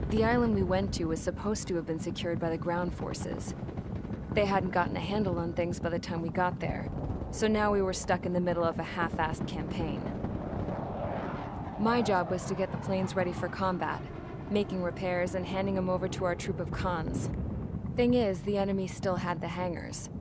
The island we went to was supposed to have been secured by the ground forces. They hadn't gotten a handle on things by the time we got there, so now we were stuck in the middle of a half-assed campaign. My job was to get the planes ready for combat, making repairs and handing them over to our troop of cons. Thing is, the enemy still had the hangars.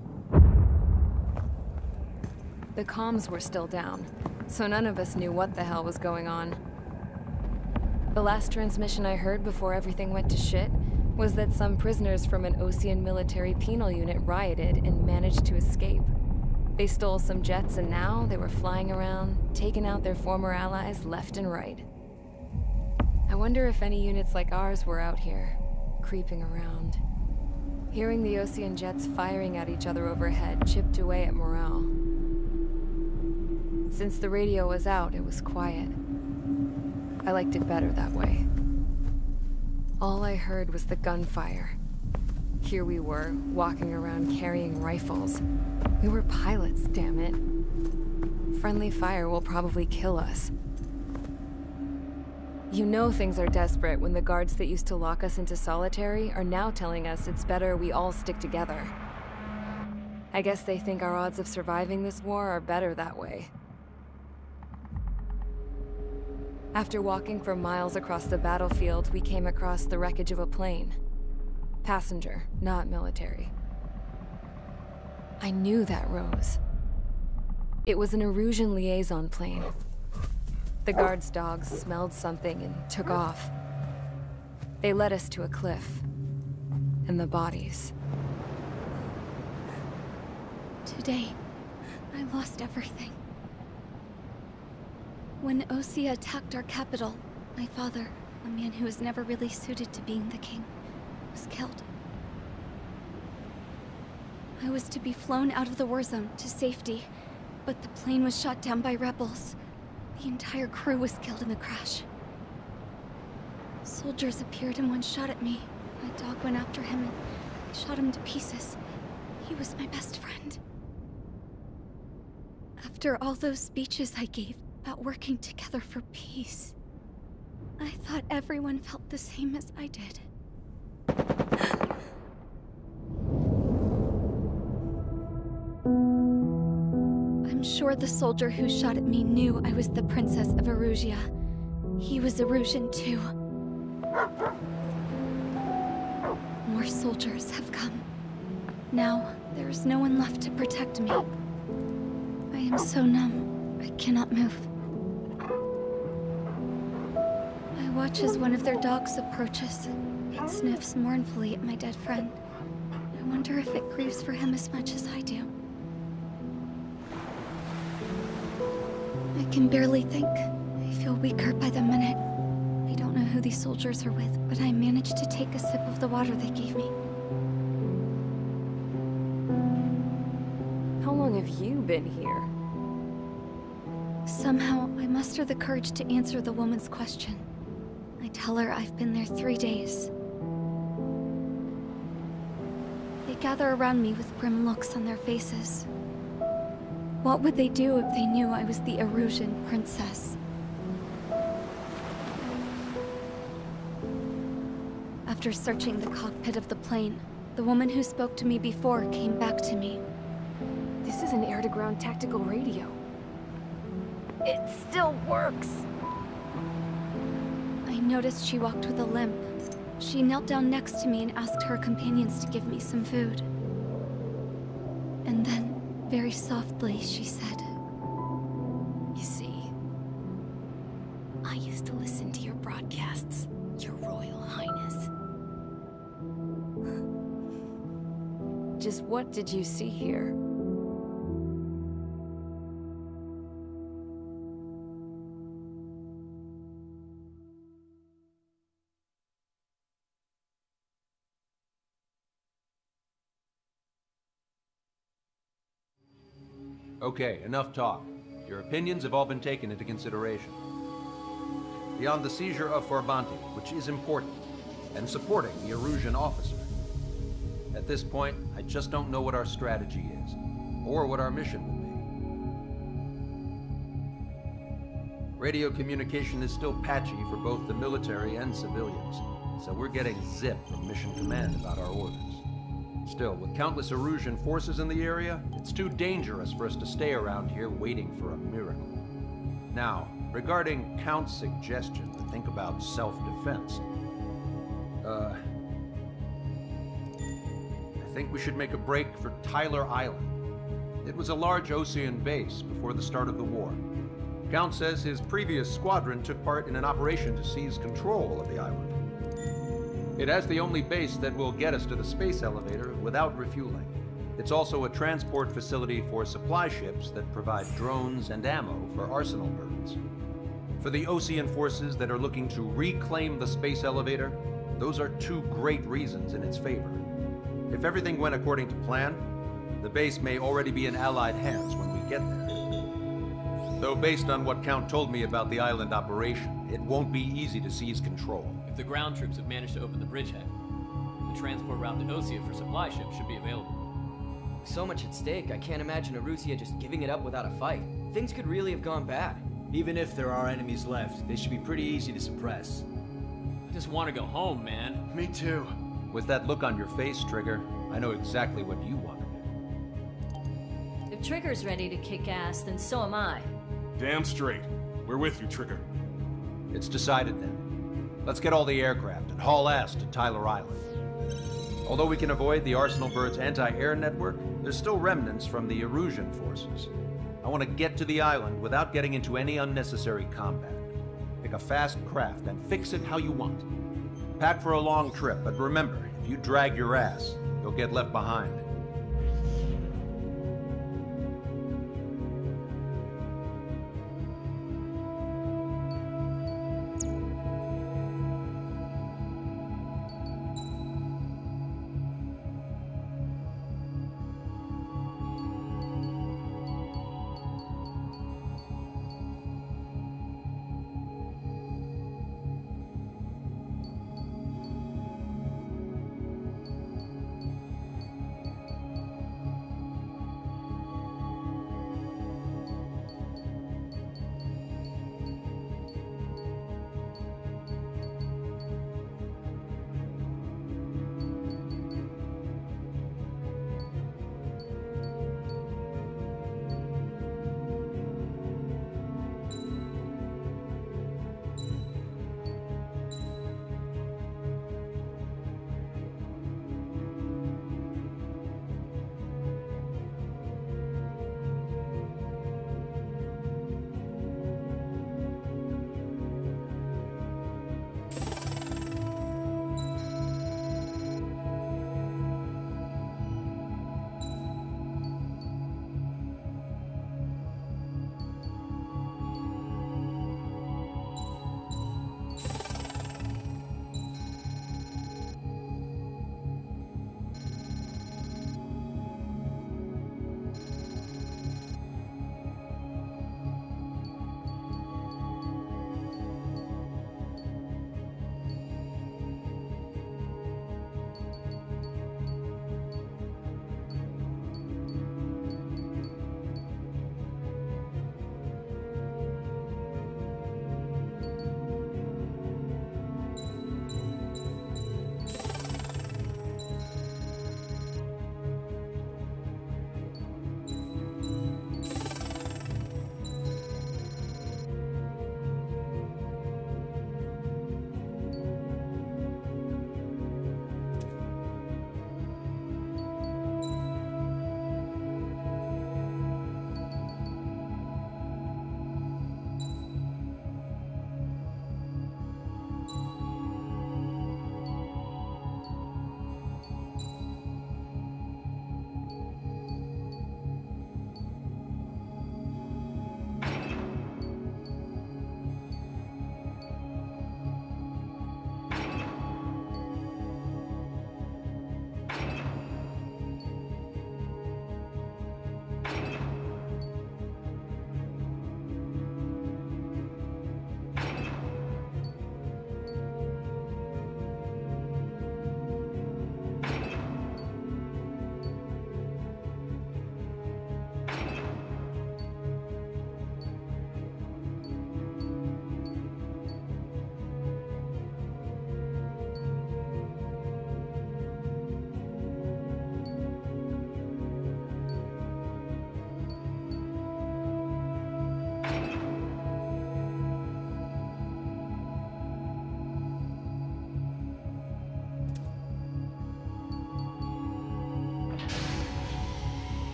The comms were still down, so none of us knew what the hell was going on. The last transmission I heard before everything went to shit was that some prisoners from an Osean military penal unit rioted and managed to escape. They stole some jets and now they were flying around, taking out their former allies left and right. I wonder if any units like ours were out here, creeping around. Hearing the Osean jets firing at each other overhead chipped away at morale. Since the radio was out, it was quiet. I liked it better that way. All I heard was the gunfire. Here we were, walking around carrying rifles. We were pilots, damn it. Friendly fire will probably kill us. You know things are desperate when the guards that used to lock us into solitary are now telling us it's better we all stick together. I guess they think our odds of surviving this war are better that way. After walking for miles across the battlefield, we came across the wreckage of a plane. Passenger, not military. I knew that rose. It was an Erusian liaison plane. The guard's dogs smelled something and took off. They led us to a cliff. And the bodies. Today, I lost everything. When Osea attacked our capital, my father, a man who was never really suited to being the king, was killed. I was to be flown out of the war zone to safety, but the plane was shot down by rebels. The entire crew was killed in the crash. Soldiers appeared and one shot at me. My dog went after him and I shot him to pieces. He was my best friend. After all those speeches I gave about working together for peace, I thought everyone felt the same as I did. I'm sure the soldier who shot at me knew I was the Princess of Erusia. He was Erusian too. More soldiers have come. Now, there is no one left to protect me. I am so numb, I cannot move. I watch as one of their dogs approaches. It sniffs mournfully at my dead friend. I wonder if it grieves for him as much as I do. I can barely think. I feel weaker by the minute. I don't know who these soldiers are with, but I managed to take a sip of the water they gave me. How long have you been here? Somehow, I muster the courage to answer the woman's question. I tell her I've been there 3 days. They gather around me with grim looks on their faces. What would they do if they knew I was the Erusian princess? After searching the cockpit of the plane, the woman who spoke to me before came back to me. This is an air-to-ground tactical radio. It still works! I noticed she walked with a limp. She knelt down next to me and asked her companions to give me some food. And then, very softly, she said, You see, I used to listen to your broadcasts, Your Royal Highness. Just what did you see here? Okay, enough talk. Your opinions have all been taken into consideration. Beyond the seizure of Forbanti, which is important, and supporting the Erusian officer. At this point, I just don't know what our strategy is, or what our mission will be. Radio communication is still patchy for both the military and civilians. so we're getting zip from Mission Command about our orders. Still, with countless Erusian forces in the area, it's too dangerous for us to stay around here waiting for a miracle. Now, regarding Count's suggestion to think about self-defense, I think we should make a break for Tyler Island. It was a large Osean base before the start of the war. Count says his previous squadron took part in an operation to seize control of the island. It has the only base that will get us to the space elevator without refueling. It's also a transport facility for supply ships that provide drones and ammo for arsenal birds. For the Osean forces that are looking to reclaim the space elevator, those are two great reasons in its favor. If everything went according to plan, the base may already be in Allied hands when we get there. Though based on what Count told me about the island operation, it won't be easy to seize control. If the ground troops have managed to open the bridgehead, the transport route to Osea for supply ships should be available. With so much at stake, I can't imagine Erusia just giving it up without a fight. Things could really have gone bad. Even if there are enemies left, they should be pretty easy to suppress. I just want to go home, man. Me too. With that look on your face, Trigger, I know exactly what you want to do. If Trigger's ready to kick ass, then so am I. Damn straight. We're with you, Trigger. It's decided then. Let's get all the aircraft and haul ass to Tyler Island. Although we can avoid the Arsenal Bird's anti-air network, there's still remnants from the Erusian forces. I want to get to the island without getting into any unnecessary combat. Pick a fast craft and fix it how you want. Pack for a long trip, but remember, if you drag your ass, you'll get left behind.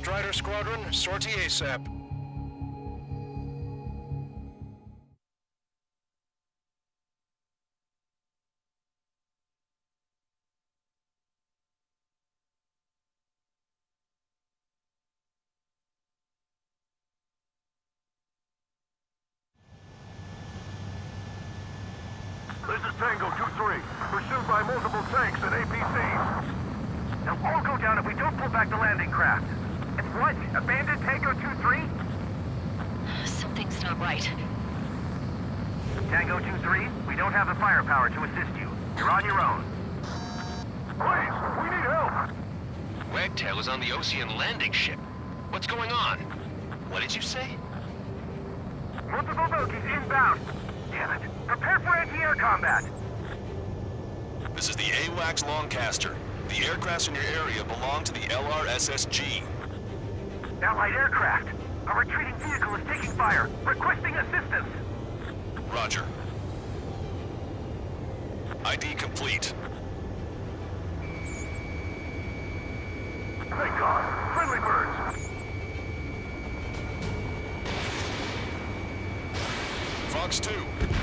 Strider Squadron, sortie ASAP. This is Tango 2-3, pursued by multiple tanks and APCs. They'll all go down if we don't pull back the landing craft. And what? Abandoned Tango 2-3? Something's not right. Tango 2-3, we don't have the firepower to assist you. You're on your own. Please, we need help! Wagtail is on the Osean landing ship. What's going on? What did you say? Multiple bogies inbound. Damn it. Prepare for anti-air combat. This is the AWACS Longcaster. The aircrafts in your area belong to the LRSSG. Allied aircraft. A retreating vehicle is taking fire. Requesting assistance. Roger. ID complete. Thank God. Friendly birds. Fox 2.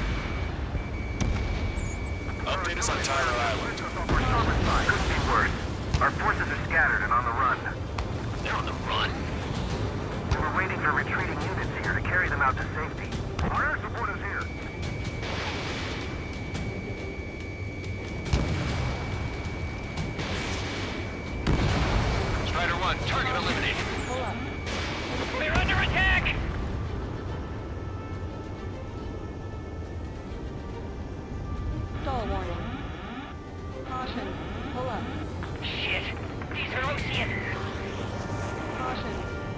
Update us on Tyler Island. Couldn't be worse. Our forces are scattered and on the run. They're on the run? We were waiting for retreating units here to carry them out to safety. Our air support is here. Strider 1, target eliminated. Pull up. We're under attack! Stall warning. Caution. Pull up. Shit, these are Osean. Caution.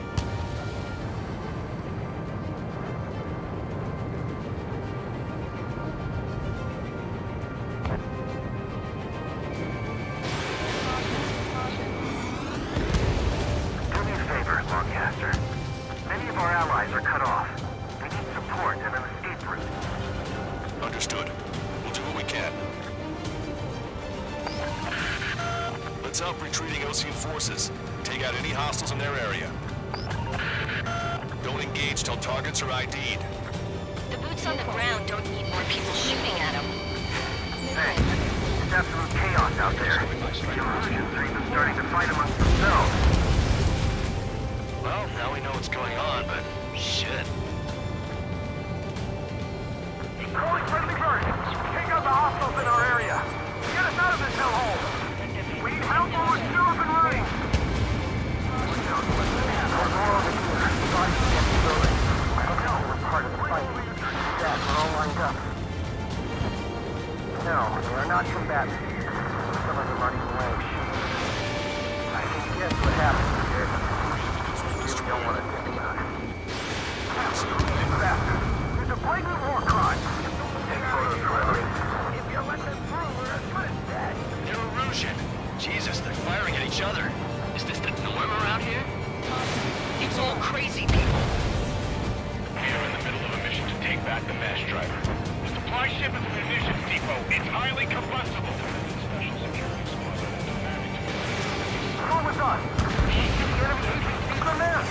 Do me a favor, Longcaster. Many of our allies are cut off. We need support and an escape route. Understood. We'll do what we can. Let's help retreating Osean forces. Take out any hostiles in their area. Don't engage till targets are ID'd. The boots on the ground don't need more people shooting at them. Thanks. It's absolute chaos out there. The Illusions are even starting to fight amongst themselves. Well, now we know what's going on, but shit. Calling friendly birds. Take out the hostiles in our area. Get us out of this hellhole. We need help while we're still up and running. We're all over here. Sorry to get the building. I don't know we're part of the fight. That, we're all lined up. No, they are not combatants. Some of them aren't even wearing shoes. I can guess what happened here. You really don't want to think about it. Bastard! There's a blatant war crime! Take photos forever. If you let them through, we're as good as dead. They're Erusian. Jesus, they're firing at each other. Is this the norm around here? It's all crazy people. We are in the middle of a mission to take back the mass driver. The supply ship is a munitions depot. It's highly combustible. Special security squad is managed. Come with us. The enemy APCs are there.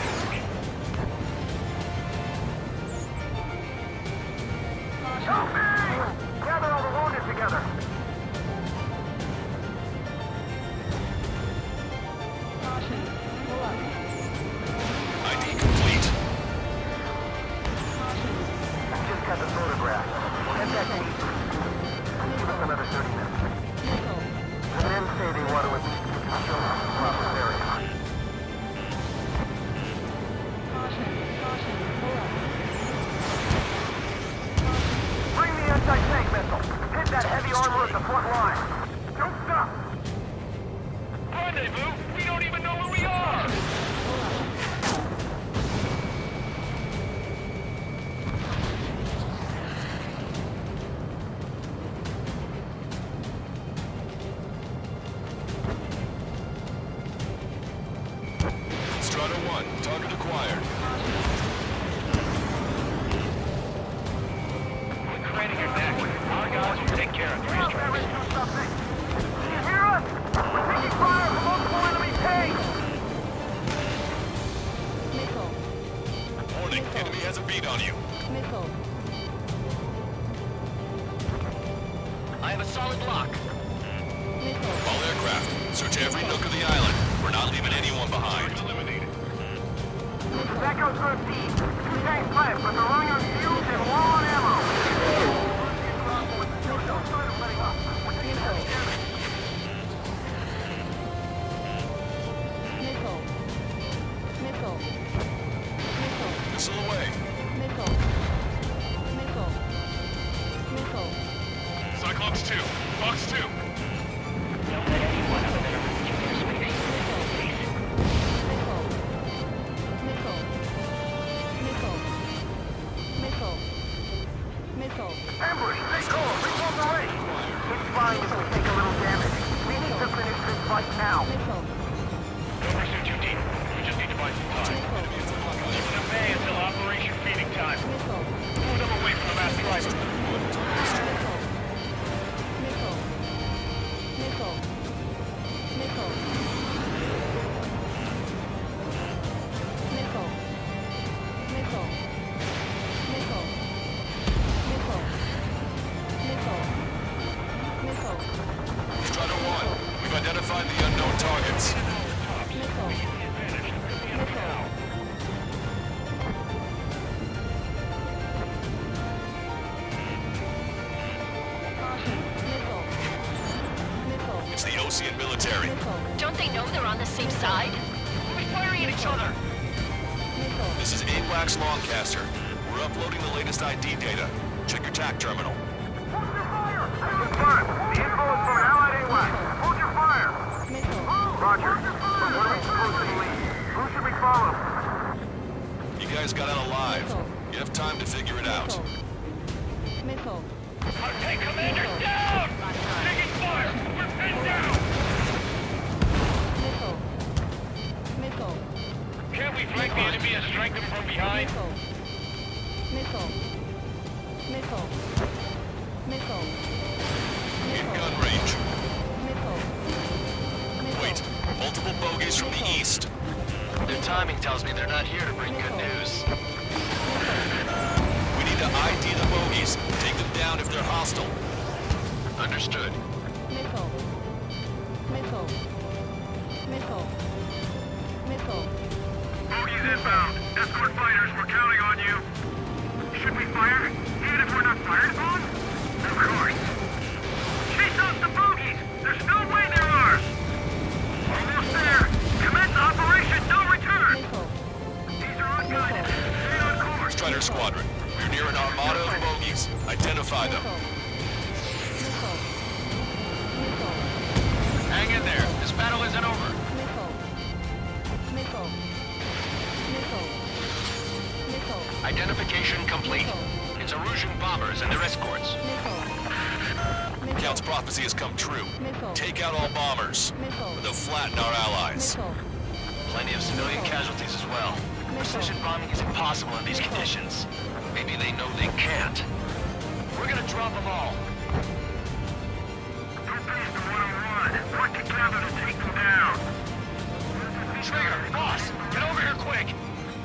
Help me! Gather all the wounded together. Caution. Pull up. ID complete. Caution. I just got the photograph. Head back to East. Give us another 30 minutes. Missile. The men say they want to at least get control of the proper area. Caution. Caution. Pull up. Bring the anti-tank missile. Hit that heavy armor at the front line. Don't stop. Rendezvous? We don't even know where we are. Strider 1, target acquired. We're craning your neck. Our guys will take care of three strikes. Can you hear us? We're taking fire from multiple enemy tanks. Search every nook of the island. We're not leaving anyone behind. That goes for a feed. Two tanks left, but they're running on fuels and low on ammo. Missile away. Cyclops 2. Fox 2. Don't let anyone other than a room use their space. Ambush, stay calm. Recall the race. It's fine if we take a little damage. We need to finish this fight now. Don't pursue too deep. We just need to buy some time. Keep them bay until Operation Feeding Time. Move them away from the mass driver. Strider 1, we've identified the unknown targets. It's the Osean military. Don't they know they're on the same side? We're firing at each other. This is AWACS Lancaster. We're uploading the latest ID data. Check your TAC terminal. Confirmed. The info is from Allied AWACS. Hold your fire. Roger. But what are we supposed to believe? Who should we follow? You guys got out alive. You have time to figure it out. Our tank commander down! Taking fire! We're pinned down! Can't we flank the enemy and strike them from behind? In gun range. Wait, multiple bogeys from the east. Their timing tells me they're not here to bring good news. We need to ID the bogeys. Take them down if they're hostile. Understood. Bogies inbound. Escort fighters, we're counting on you. Should we fire? Even if we're not fired upon? Of course. Chase out the bogies! There's no way they're ours! Almost there! Commence Operation No Return! These are unguided. Stay on course. Strider Squadron, we're near an armada of bogeys. Identify them. Hang in there. This battle isn't over. Identification complete. It's Erusian bombers and their escorts. Count's prophecy has come true. Take out all bombers. They'll flatten our allies. Plenty of civilian casualties as well. Precision bombing is impossible in these conditions. Maybe they know they can't. We're gonna drop them all. Group base to 101. Work together to take them down. Trigger, boss, get over here quick.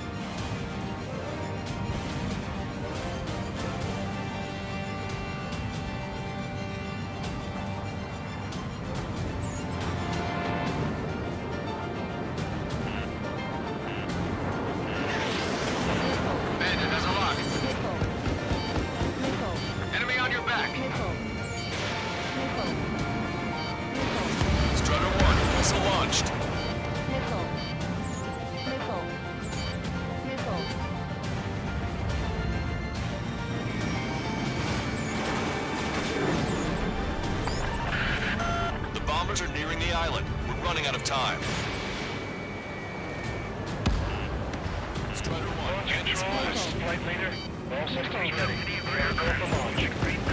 Bandit has a lock. Enemy on your back. Strider 1, missile launched. The bombers are nearing the island. We're running out of time. Strider 1, bandits close. Flight leader. All systems ready. Prepare for launch.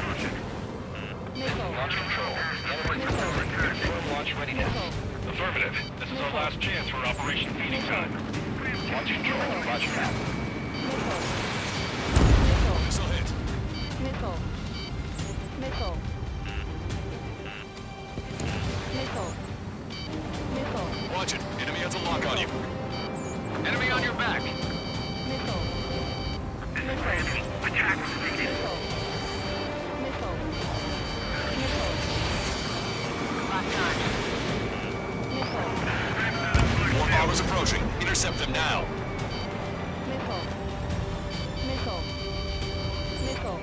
Launch control. Confirm launch readiness. Affirmative. This is our last chance for Operation Feeding Time. Launch control. Roger that. Missile hit. Watch it. Enemy has a lock on you. Enemy on your back. Attack. Intercept them now. Missile. Missile. Missile.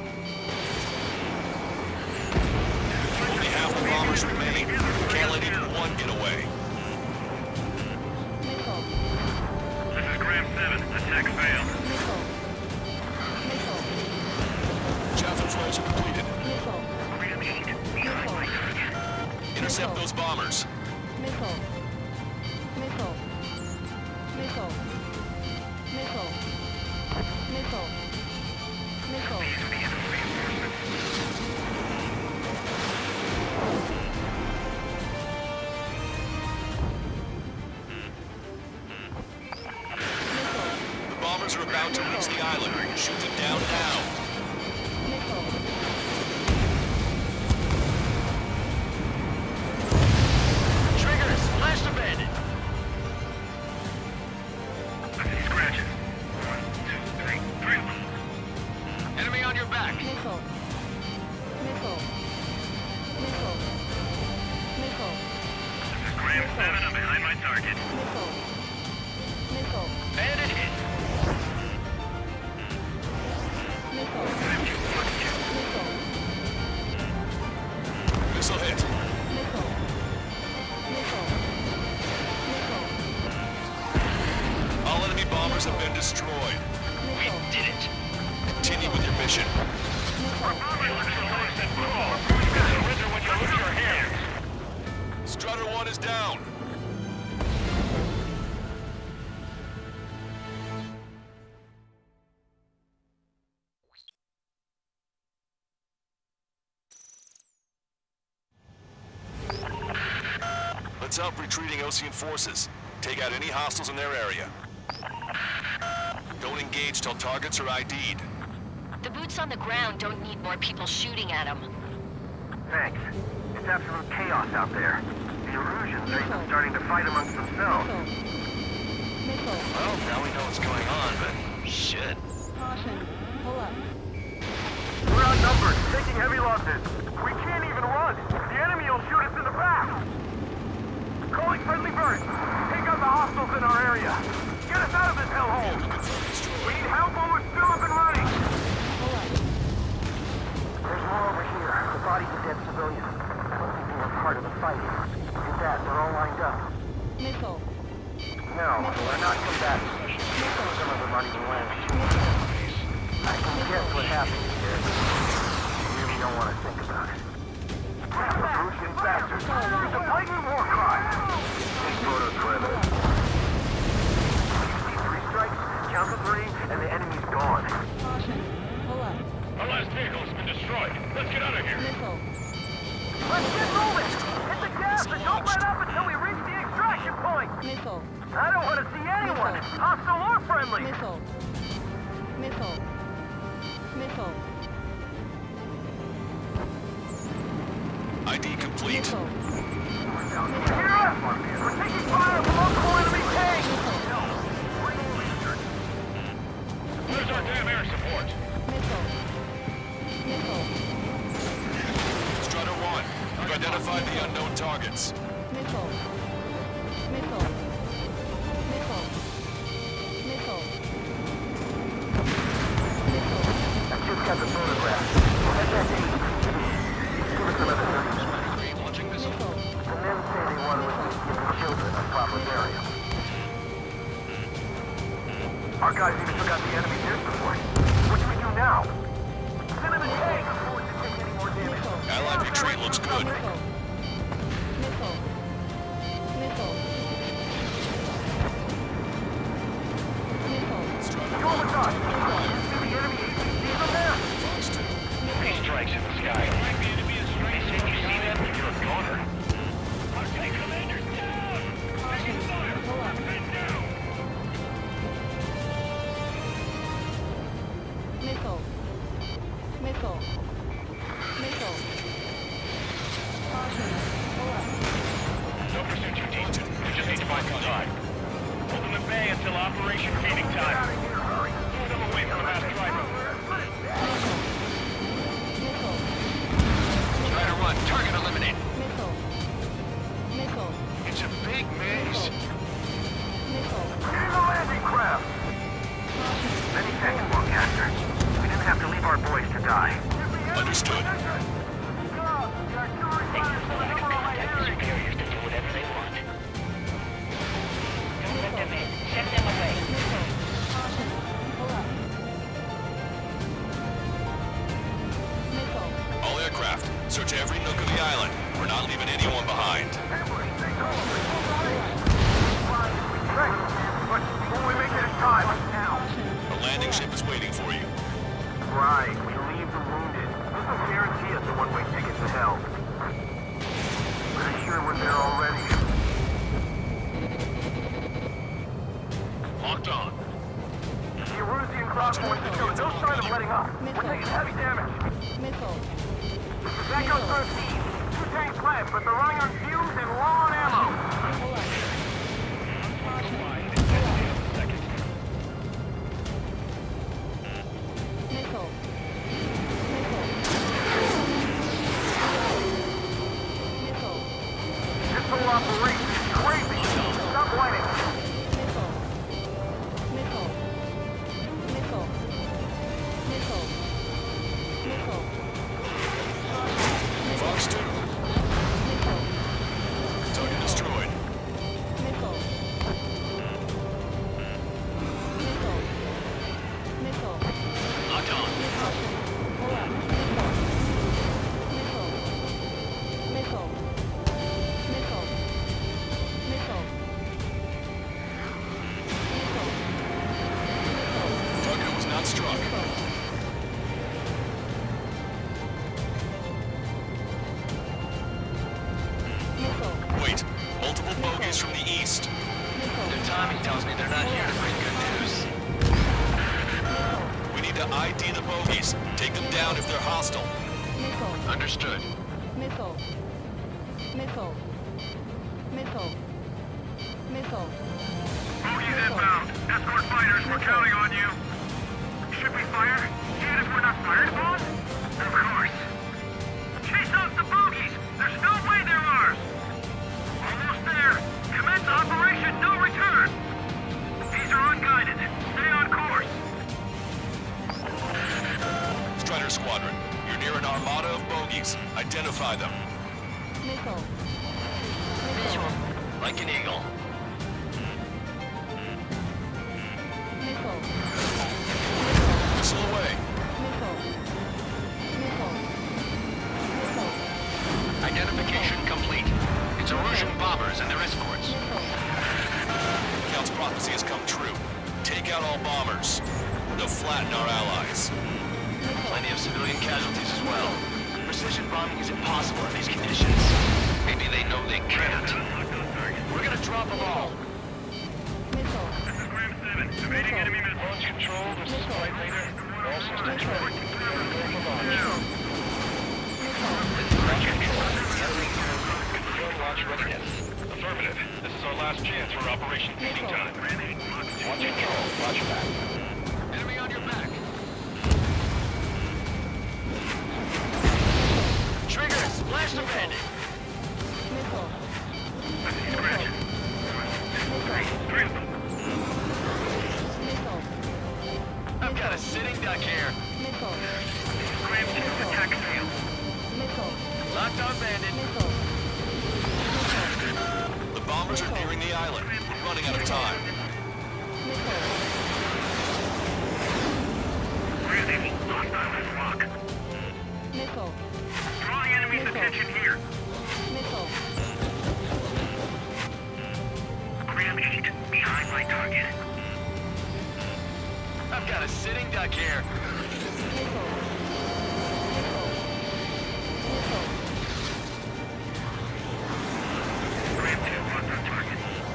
Only half the bombers remain. Can't let even one get away. Missile. This is Graham 7. Attack failed. Missile. Missile. Chaff inflation completed. Missile. Intercept those bombers. Missile. Missile. Missile. Missile. Missile. Missile. The bombers are about to reach the island. Shoot them down now. Triggers, flash the bandit. I see scratches. 1, 2, 3. 3 of them. Enemy on your back. Missile. Missile. Missile. Missile. This is Graham 7. I'm behind my target. Missile. Missile. Bandit hit. Missile. Missile. Missile hit. Missile. Missile. Missile. All enemy bombers have been destroyed. We did it. Continue with your mission. Surrender when you lose your hands. Strutter 1 is down. Let's help retreating Osean forces. Take out any hostiles in their area. Don't engage till targets are ID'd. The boots on the ground don't need more people shooting at them. Thanks. It's absolute chaos out there. The Erusians are even starting to fight amongst themselves. Missile. Well, now we know what's going on, but shit. Caution. Pull up. We're outnumbered, taking heavy losses. We can't even run. The enemy will shoot us in the back. Calling friendly birds. Take out the hostiles in our area. Get us out of this hellhole. We need help while we're still up and running. Pull up. There's more over here. The bodies of dead civilians. I don't think they were part of the fight. Look at that. They're all lined up. Missile. No, they're not combatants. Some of them aren't even wearing shoes. I can guess what happened here. You really don't want to think about it. Erusian bastards. It's a blatant war crime. Take photos forever. You see 3 strikes, count to 3, and the enemy's gone. Caution. Pull up. Our last vehicle has been destroyed. Let's get out of here. Missile. Let's get moving! Hit the gas and don't let up until we reach the extraction point! Missile. I don't want to see anyone, hostile or friendly! Missile. Missile. Missile. ID complete. Missile. Hear us! We're taking fire from multiple enemy tanks! Where's our damn air support? Missile. Missile. Strutter 1, you've identified the unknown targets. Missile. Missile. Missile. Missile. Missile. I just got the photograph. Head back to HQ. Give us another 30 minutes. Launching missile. Missile. The men say they want to at least give the children a proper burial. Our guys even took out the enemy's air support. What do we do now? Send him a tank before we can take any more damage. Allied retreat looks good. Missile. Missile. Missile. Missile. Go with us! You see the enemy APCs up there? Three strikes in the sky. The enemy is straight. You see that? You're a goner. Our tank commander's down! Taking fire! Pull up. Head down! Missile. Missile. Missile. Caution. Pull up. No pursuit, UD. You just need to find some time. Hold them at bay until operation feeding time. Move them away from the mass driver. Missile. Strider 1, target eliminated. Missile. Missile. It's a big maze. Missile. Getting the Search every nook of the island. We're not leaving anyone behind. But when we make it in time, A landing ship is waiting for you. right, we leave the wounded. This will guarantee us a one-way ticket to hell. Pretty sure we're there already. Locked on. The Erusian crosspoints have shown no sign of letting up. We're taking heavy damage. Missile. That goes 13. 2 tanks left, but they're running on fumes and low on ammo. Missile. This whole operation is crazy. Stop whining. Fox 2. Target destroyed. Locked on. Target was not struck. Wait, multiple bogies from the east. Their timing tells me they're not here to bring good news. We need to ID the bogies. Take them down if they're hostile. Understood. Missile. Bogies inbound. Escort fighters, we're counting on you. Should we fire? Even if we're not fired upon? Of course. Chase out the bogies! There's no way they're ours! Almost there. Commence Operation No Return! These are unguided. Stay on course. Strider Squadron, you're near an armada of bogies. Identify them. Visual. Like an eagle. Missile away. Identification complete. It's Erusian bombers and their escorts. Count's prophecy has come true. Take out all bombers. They'll flatten our allies. Plenty of civilian casualties as well. Precision bombing is impossible in these conditions. Maybe they know they can't. We're gonna drop them all. This is Graham 7. Evading enemy missile. Launch control, this is Flight Leader. All systems ready. Confirm launch readiness. Affirmative. This is our last chance for Operation Feeding Time. Launch control, roger that. Enemy on your back. Triggers, blast them in. I've got a sitting duck here. Graham 2, attack failed. Locked on bandit. The bombers are nearing the island. We're running out of time. Brandon, hostile as rock. Draw the enemy's attention here. Graham 8, behind my target. I've got a sitting duck here. Graham 2, on our target.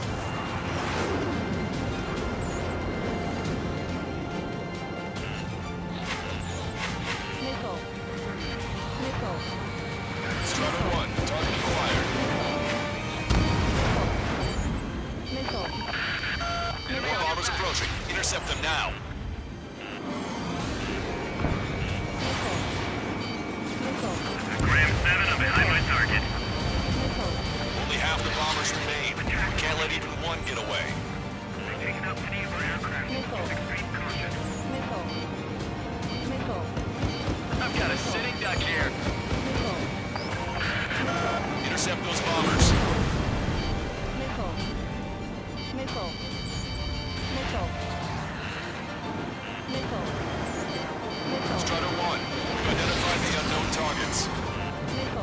Strider 1, target acquired. Enemy bombers approaching. Intercept them now. Graham 7, I'm behind my target. Only half the bombers remain. We can't let even one get away. Taking out any of our aircraft. Extreme caution. I've got a sitting duck here. Intercept those bombers. Strider 1, you identified the unknown targets.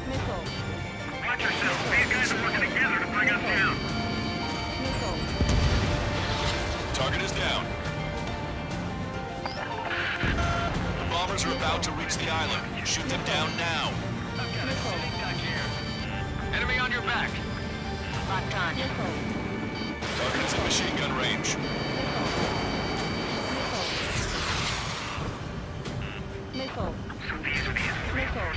Missile. Watch yourself. These guys are working together to bring us down. Missile. Target is down. The bombers are about to reach the island. Shoot them down now. Enemy on your back. Locked on. Target is in machine gun range. Missile. Missile.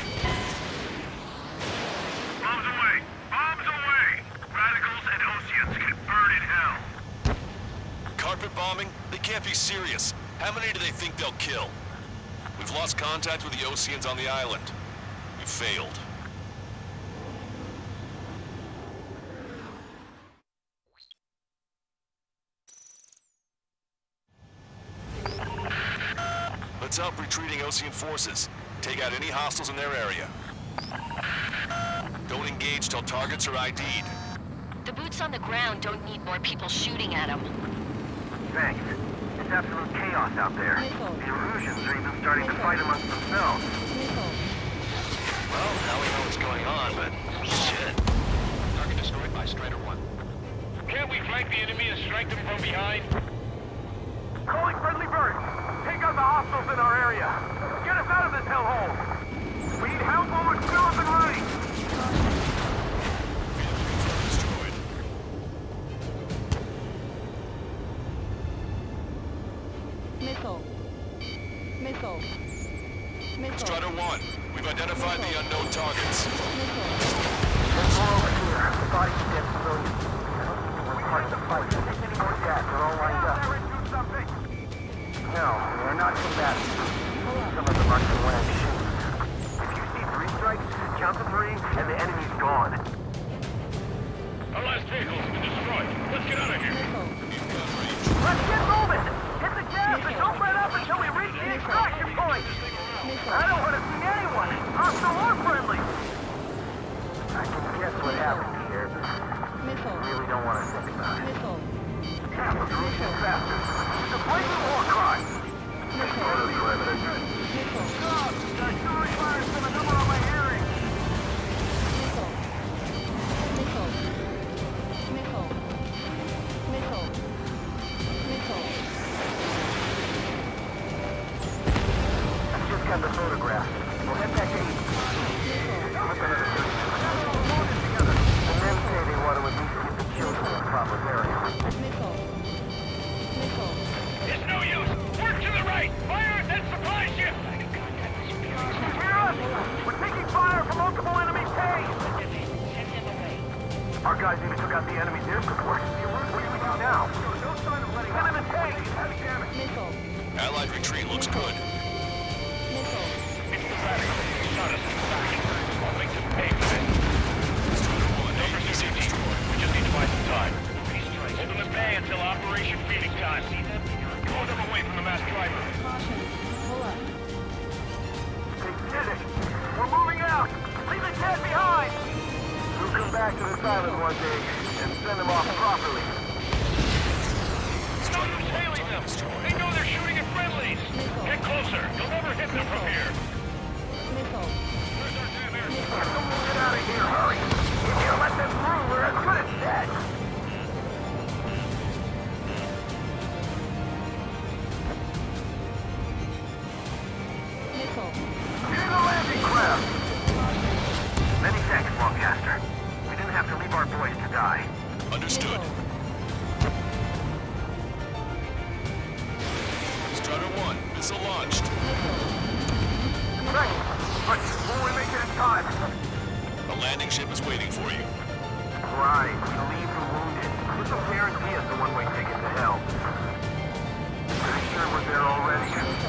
Bombs away! Bombs away! Radicals and Oceans can burn in hell. Carpet bombing? They can't be serious. How many do they think they'll kill? We've lost contact with the Oceans on the island. We failed. Let's help retreating Ocean forces. Take out any hostiles in their area. Don't engage till targets are ID'd. The boots on the ground don't need more people shooting at them. Thanks. It's absolute chaos out there. The Erusians are even starting to fight amongst themselves. Well, now we know what's going on, but shit. Target destroyed by Strider 1. Can't we flank the enemy and strike them from behind? Calling friendly birds! Take out the hostiles in our area! Get us out of this hellhole! We need help while we're still up and running! Destroyed. Missile. Missile. Missile. Strider 1, we've identified the unknown targets. There's more over here. The bodies of dead civilians. I don't think we're part of the fight. Don't take any more gas. They're all lined up. No, they're not combatants. Some of them are going to land shoes. If you see 3 strikes, count to 3, and the enemy's gone. Our last vehicle's been destroyed. Let's get out of here. Let's get moving! Hit the gas and don't let up until we reach the extraction point! I don't want to see anyone, hostile or friendly! I can guess what happened here. Missile. I really don't want to think about it. Missile. Erusian bastards! It's a blatant war crime! Murder perimeter. God, artillery fire's been a number on my hearing! Missile. Missile. Missile. Missile. Missile. I've just got the photograph. We'll head back to East. Look another together. The men say they want to at least get the children in proper burial. Missile. Missile. It's no use! Work to the right! Fire at that supply ship! Hear us! We're taking fire from multiple enemy tanks! Our guys even took out the enemy's air support. What do we do now? No sign of letting them in the tanks! Heavy damage! Missile. Allied retreat looks good. Missile. It's the radicals. Shot us in the back. I'll make them pay for this. Strider 1, Number APC 16. destroyed. We just need to buy some time. Hold them at bay until Operation Feeding Time. Pull them away from the mass driver. Caution. Pull up. They did it! We're moving out! Leave the dead behind! We'll come back to this island one day and send them off properly. Stop assailing them! They know they're shooting at friendlies! Get closer! You'll never hit them from here! Missile. Where's our damn air Get out of here, hurry! If you let them through, we're as good as dead! Missile. Here's the landing craft! Many thanks, Lancaster. We didn't have to leave our boys to die. Understood. Strider 1, missile launched. Thanks, but will we make it in time? A landing ship is waiting for you. Right, we leave the wounded. This will guarantee us a one-way ticket to hell. Pretty sure we're there already.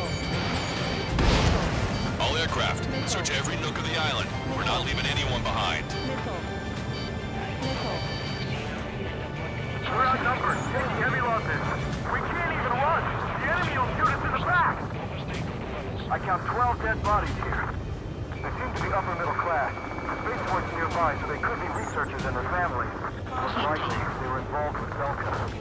All aircraft, search every nook of the island. We're not leaving anyone behind. Missile. Missile. We're outnumbered, taking heavy losses. We can't even run. The enemy will shoot us in the back. I count 12 dead bodies here. They seem to be upper middle class. The spaceport's nearby, so they could be researchers and their families. Most likely, they were involved with Belka.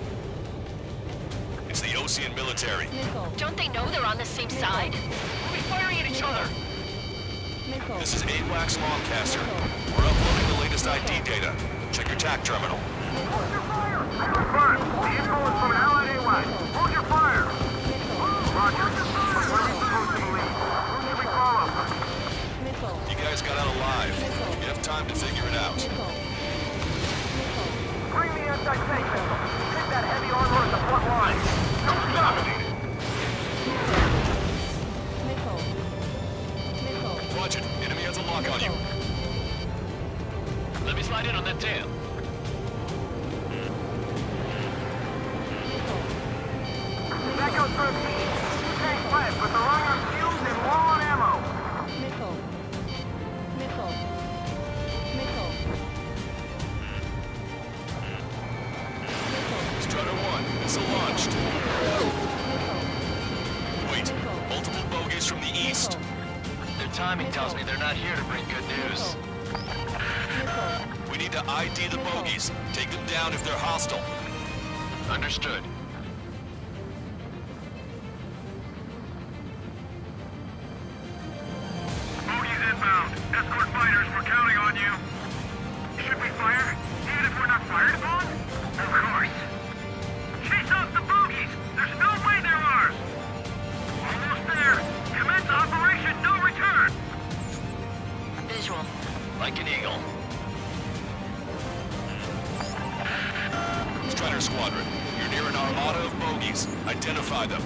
It's the Ocean military. Don't they know they're on the same side? We'll be firing at each other! This is AWACS Longcaster. We're uploading the latest ID data. Check your TAC terminal. Hold your fire! Confirmed. The info is from Allied AWACS. Hold your fire! Roger. What are we supposed to believe? Who should we follow? You guys got out alive. You have time to figure it out. Bring the anti-tank missile. Take that heavy armor at the front line. Don't stop it! Roger. Enemy has a lock on you. Let me slide in on that tail. That goes for a team. Tank left, but they're running on fumes and low on ammo. Strutter 1, missile launched. Wait, multiple bogies from the east. Their timing tells me they're not here to bring good news. We need to ID the bogies. Take them down if they're hostile. Understood. Bogies inbound. Escort fighters, we're counting on you. Should we fire? Even if we're not fired upon? Of course. Chase off the bogies! There's no way they're ours! Almost there! Commence Operation No Return! Visual. Like an eagle. Strider Squadron, you're near an armada of bogies. Identify them.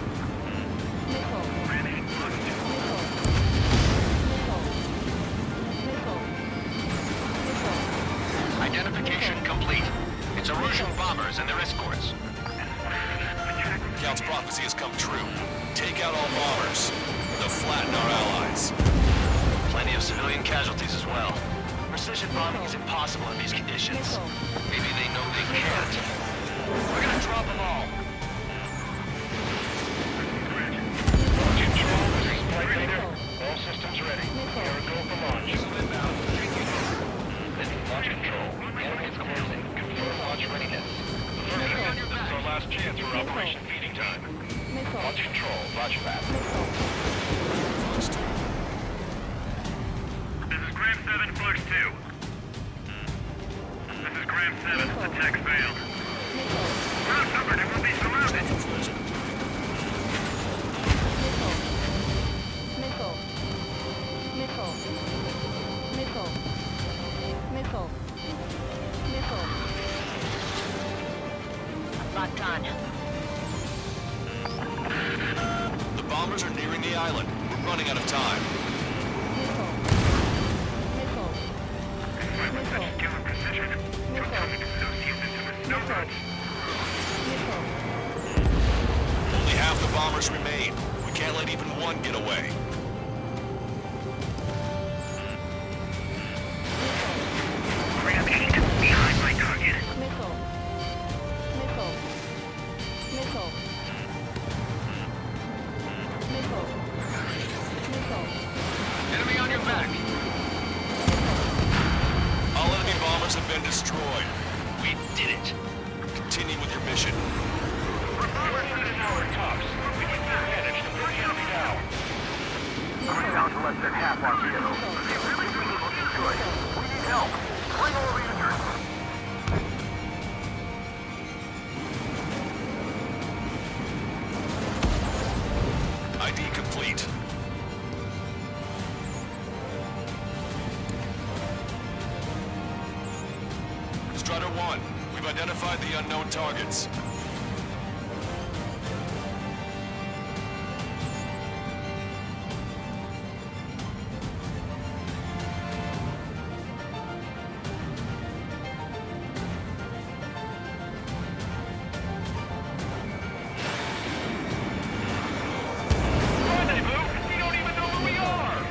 Identification complete. It's Erusian bombers and their escorts. Count's prophecy has come true. Take out all bombers. They'll flatten our allies. Plenty of civilian casualties as well. Precision bombing is impossible in these conditions. Maybe they know they can't. We're gonna drop them all. Control, this is Flight Leader. All systems ready. We are go for launch. This is Launch Control. Enemy is closing. Confirm launch readiness. Affirmative. This is our last chance for Operation Feeding Time. Launch Control, roger that. This is Gram 7, Flux 2. This is Gram 7. The tech failed. We're outnumbered and we'll be surrounded. Locked on. The bombers are nearing the island. We're running out of time. With such skill and precision, don't tell me to associate this with snow runs. Only half the bombers remain. We can't let even one get away. Ram 8, behind my target. Enemy on your back. All enemy bombers have been destroyed. We did it. Continue with your mission. We're less than an hour tops. We need to manage to put the enemy down. We're down to less than half our vehicles. They really do look good. We need help. Bring all the injured. ID complete. Strider 1, we've identified the unknown targets. Rendezvous? We don't even know where we are!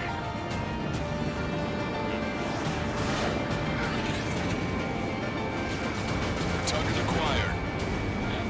Target acquired.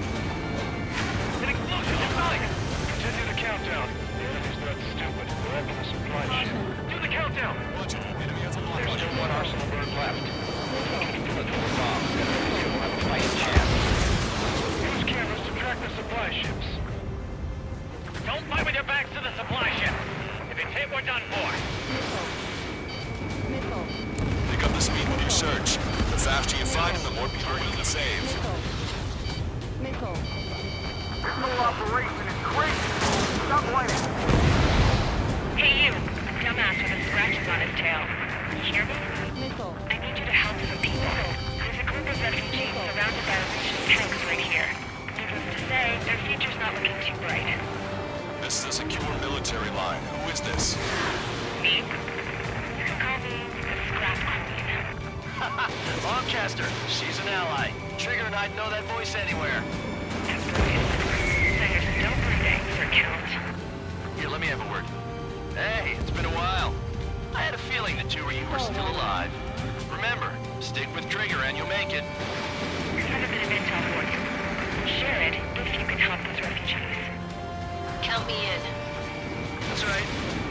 Missile. This whole operation is crazy. Stop whining. Hey you, a dumbass with a scratches on his tail. You hear me? Missile. I need you to help some people. There's a group of refugees surrounded by Russian tanks right here. Needless to say, their future's not looking too bright. This is a secure military line. Who is this? Me? You can call me the Scrap Queen. Lancaster, she's an ally. Trigger and I'd know that voice anywhere. That's brilliant. So you're still breathing, Sir Count. Here, let me have a word. Hey, it's been a while. I had a feeling the two of you were still alive. Remember, stick with Trigger and you'll make it. I have a bit of intel for you. Share it if you can help those refugees. Count me in. That's right.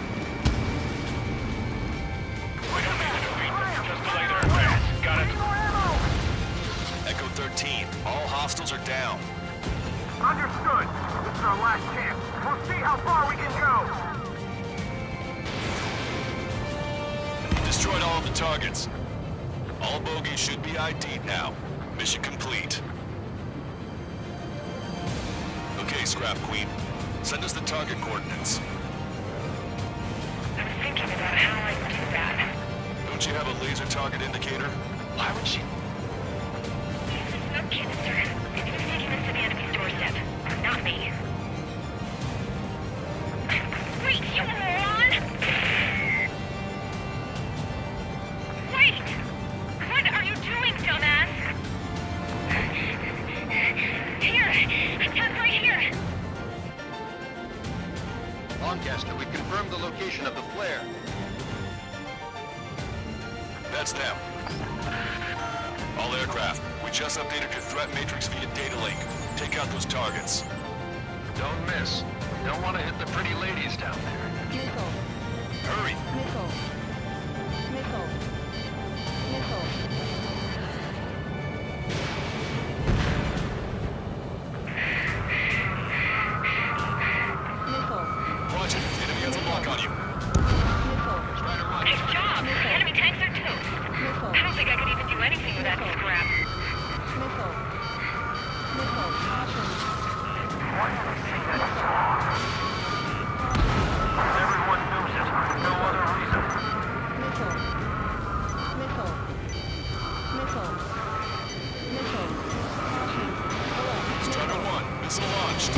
Just delay their advance. Got it. Echo 13. All hostiles are down. Understood. This is our last chance. We'll see how far we can go. Destroyed all of the targets. All bogies should be ID'd now. Mission complete. Okay, Scrap Queen. Send us the target coordinates. I was thinking about how I do that. Don't you have a laser target indicator? Why would she? He's a smoke canister. And he was taking this to the enemy's doorstep. Not me. Wait, you moron! Wait! What are you doing, dumbass? Here! Tuck right here! Lancaster, we confirmed the location of the flare. That's them. All aircraft, we just updated your threat matrix via data link. Take out those targets. Don't miss. We don't want to hit the pretty ladies down there. Missile. Hurry! Missile. Missile. Missile. Missile. Watch it. Enemy has a lock on you. Missile. Try to run. Nice job! The enemy tanks are toast. Missile. I don't think I could even do anything with that scrap. Missile. Missile. Caution. Everyone knows it. No other reason. Missile. Missile. Missile. Missile. Caution. Alert. Strider 1, missile launched.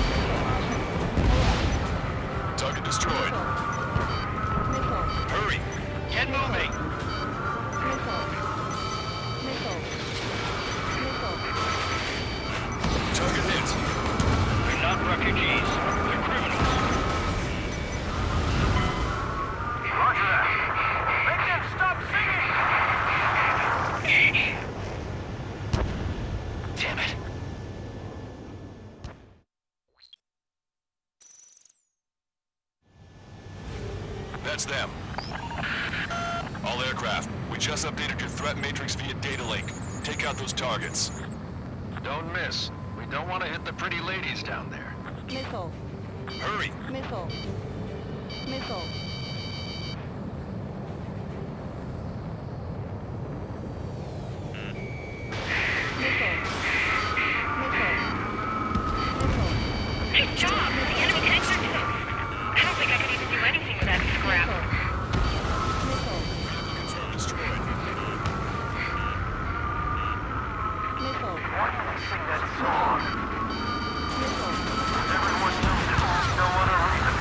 Target destroyed. Missile. Hurry! Get moving! Missile. Missile. Missile. Target hit. They're not refugees. They're criminals. Roger that. Make them stop singing! Damn it. That's them. All aircraft, we just updated your threat matrix via data link. Take out those targets. Don't miss. We don't want to hit the pretty ladies down there. Missile. Hurry! Missile. Missile. Missile. Missile. Missile. Nice job! The enemy tanks are toast. I don't think I could even do anything with that scrap. Missile. Confirm destroyed. Missile. Why do they sing that song? Missile. Everyone knows it. No other reason.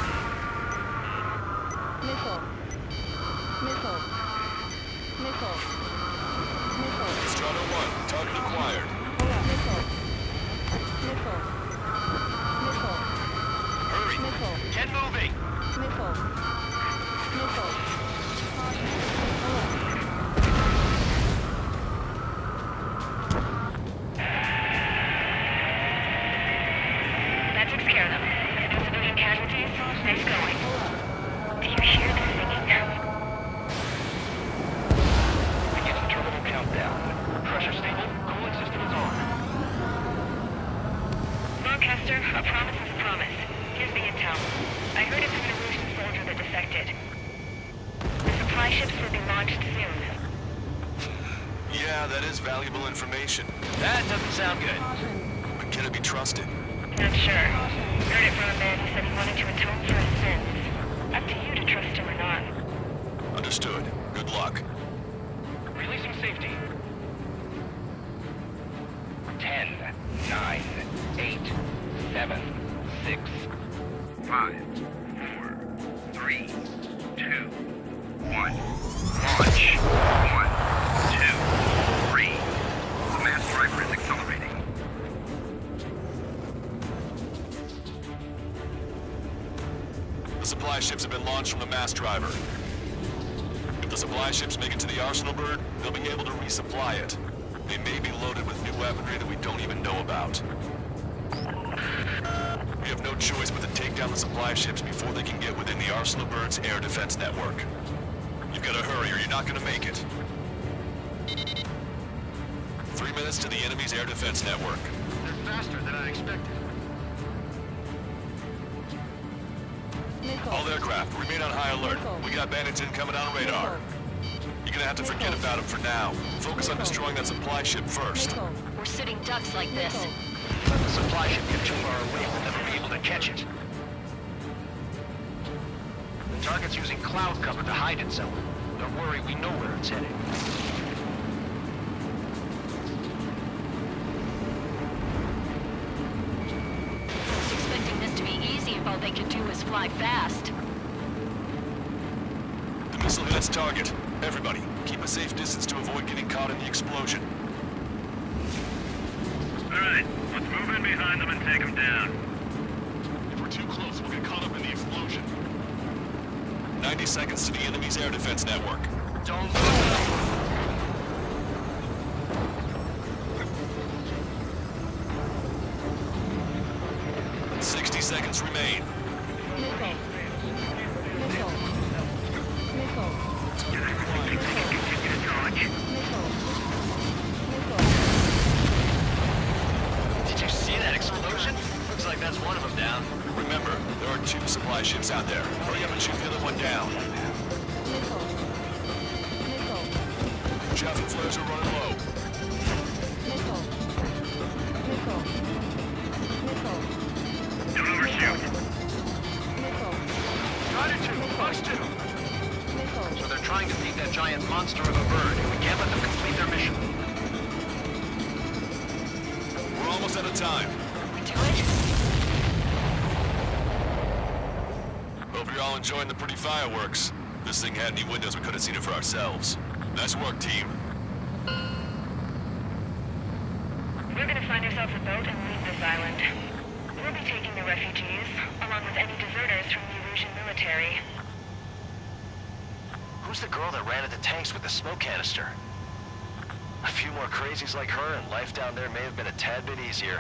Missile. Missile. Missile. Missile. Strider 1, target acquired. Missile. Missile. Missile. Hurry! Missile. Get moving! Missile. Missile. Caution. Alert. That takes care of them. No civilian casualties? Nice going. Do you hear the singing? Beginning terminal countdown. Pressure stable. Cooling system is on. Lancaster, a promise is a promise. Here's the intel. I heard it's an Erusian soldier that defected. The supply ships will be launched soon. Yeah, that is valuable information. That doesn't sound good. But can it be trusted? lost it? Not sure. Heard it from a man who said he wanted to atone for his sins. Up to you to trust him or not. Understood. Good luck. Releasing safety. 10, 9, 8, 7, 6, 5, 4, 3, 2, 1. Launch. 1, 2, 3. The mass driver is accelerating. The supply ships have been launched from the mass driver. If the supply ships make it to the Arsenal bird, they'll be able to resupply it. They may be loaded with new weaponry that we don't even know about. We have no choice but to take down the supply ships before they can get within the Arsenal bird's air defense network. You've got to hurry or you're not going to make it. 3 minutes to the enemy's air defense network. They're faster than I expected. All aircraft, remain on high alert. We got bandits incoming on radar. You're gonna have to forget about them for now. Focus on destroying that supply ship first. We're sitting ducks like this. Let the supply ship get too far away, we'll never be able to catch it. The target's using cloud cover to hide itself. Don't worry, we know where it's headed. I was expecting this to be easy if all they could do was fly fast. The missile hit its target. Everybody, keep a safe distance to avoid getting caught in the explosion. Alright, let's move in behind them and take them down. If we're too close, we'll get caught up in the explosion. 90 seconds to the enemy's air defense network. Don't 60 seconds remain. Did you see that explosion? Looks like that's one of them down. Remember, there are 2 supply ships out there. Hurry up and shoot the other one down. Chaff and flares are running low. Don't overshoot. Try to 2, push 2. So they're trying to beat that giant monster of a bird. We can't let them complete their mission. We're almost out of time. We do it? Hope you're all enjoying the pretty fireworks. If this thing had any windows, we could have seen it for ourselves. Nice work, team. We're gonna find ourselves a boat and leave this island. We'll be taking the refugees, along with any deserters from the Erusian military. Who's the girl that ran at the tanks with the smoke canister? A few more crazies like her, and life down there may have been a tad bit easier.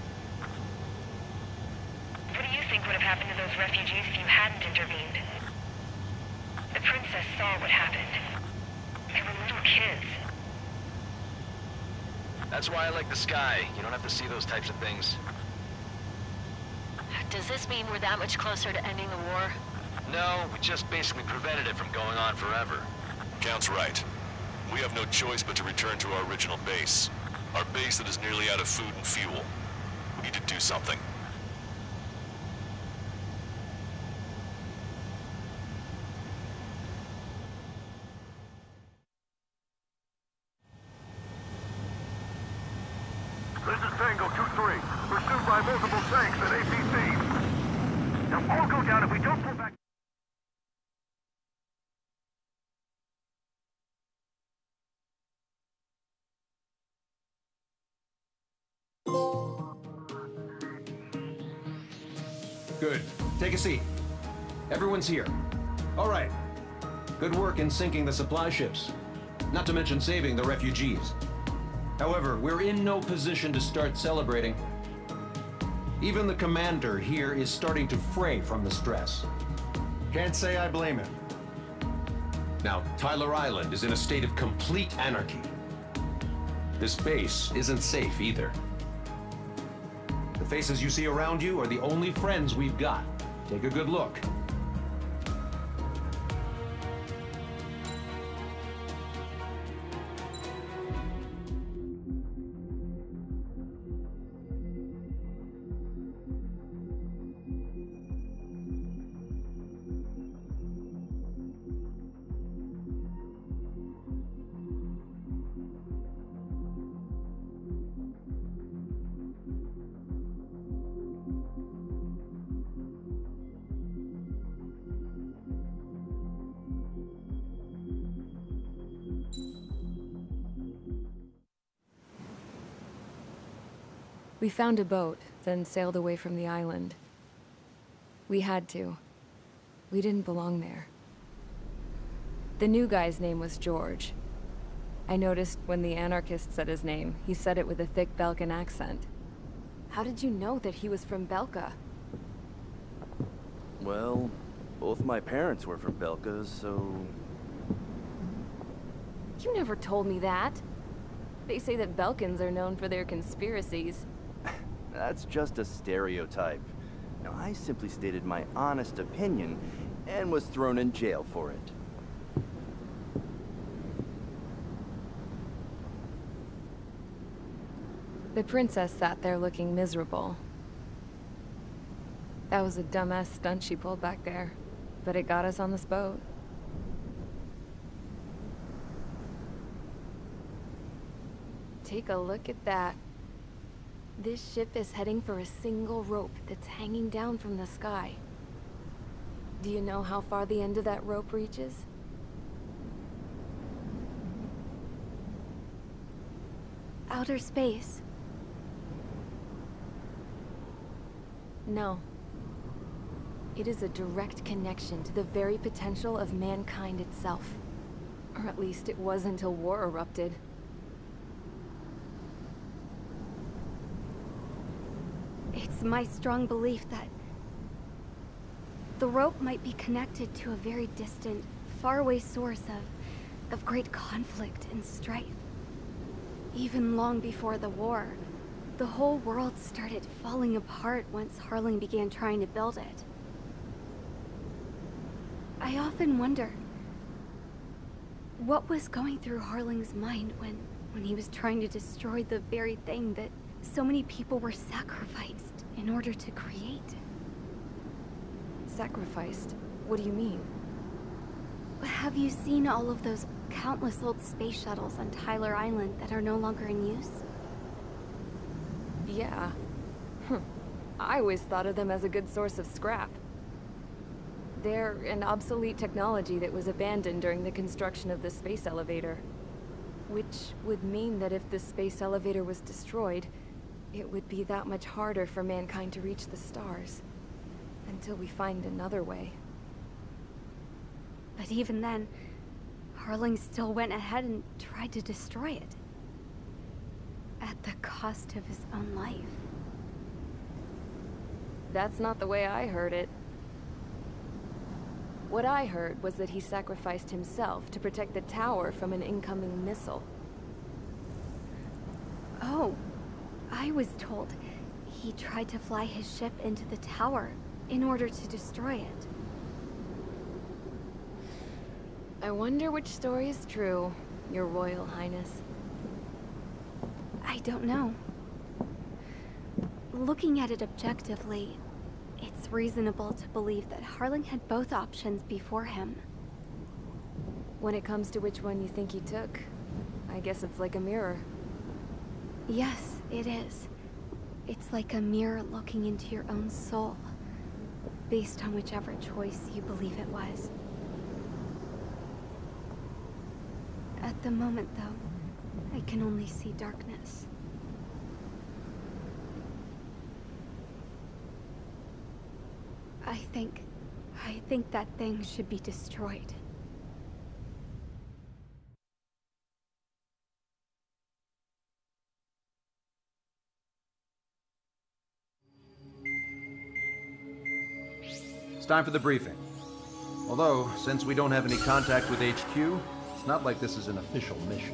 What do you think would have happened to those refugees if you hadn't intervened? The princess saw what happened. They were little kids. That's why I like the sky. You don't have to see those types of things. Does this mean we're that much closer to ending the war? No, we just basically prevented it from going on forever. Count's right. We have no choice but to return to our original base. Our base that is nearly out of food and fuel. We need to do something. This is Tango 2-3, pursued by multiple tanks and APCs. They'll all go down if we don't pull back. Good. Take a seat. Everyone's here. All right. Good work in sinking the supply ships. Not to mention saving the refugees. However, we're in no position to start celebrating. Even the commander here is starting to fray from the stress. Can't say I blame him. Now, Tyler Island is in a state of complete anarchy. This base isn't safe either. The faces you see around you are the only friends we've got. Take a good look. We found a boat, then sailed away from the island. We had to. We didn't belong there. The new guy's name was George. I noticed when the anarchist said his name, he said it with a thick Belkan accent. How did you know that he was from Belka? Well, both my parents were from Belka, so... You never told me that. They say that Belkans are known for their conspiracies. That's just a stereotype. Now, I simply stated my honest opinion and was thrown in jail for it. The princess sat there looking miserable. That was a dumbass stunt she pulled back there, but it got us on this boat. Take a look at that. This ship is heading for a single rope that's hanging down from the sky. Do you know how far the end of that rope reaches? Outer space. No. It is a direct connection to the very potential of mankind itself. Or at least it was until war erupted. It's my strong belief that the rope might be connected to a very distant, faraway source of great conflict and strife. Even long before the war, the whole world started falling apart once Harling began trying to build it. I often wonder what was going through Harling's mind when he was trying to destroy the very thing that so many people were sacrificed in order to create. Sacrificed? What do you mean? Have you seen all of those countless old space shuttles on Tyler Island that are no longer in use? Yeah. I always thought of them as a good source of scrap. They're an obsolete technology that was abandoned during the construction of the space elevator. Which would mean that if the space elevator was destroyed, it would be that much harder for mankind to reach the stars. Until we find another way. But even then, Harling still went ahead and tried to destroy it. At the cost of his own life. That's not the way I heard it. What I heard was that he sacrificed himself to protect the tower from an incoming missile. Oh, I was told he tried to fly his ship into the tower in order to destroy it. I wonder which story is true, Your Royal Highness. I don't know. Looking at it objectively, it's reasonable to believe that Harling had both options before him. When it comes to which one you think he took, I guess it's like a mirror. Yes, it is. It's like a mirror looking into your own soul, based on whichever choice you believe it was. At the moment, though, I can only see darkness. I think that thing should be destroyed. It's time for the briefing. Although, since we don't have any contact with HQ, it's not like this is an official mission.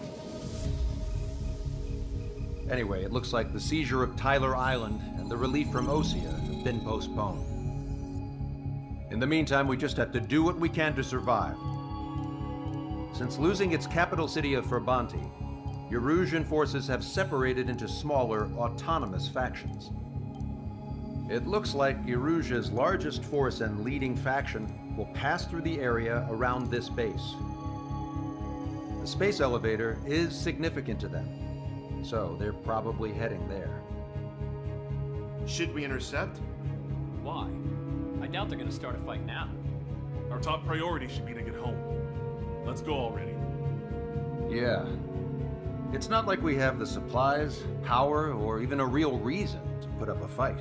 Anyway, it looks like the seizure of Tyler Island and the relief from Osea have been postponed. In the meantime, we just have to do what we can to survive. Since losing its capital city of Ferbanti, Erusian forces have separated into smaller, autonomous factions. It looks like Erusia's largest force and leading faction will pass through the area around this base. The space elevator is significant to them, so they're probably heading there. Should we intercept? Why? I doubt they're gonna start a fight now. Our top priority should be to get home. Let's go already. Yeah. It's not like we have the supplies, power, or even a real reason to put up a fight.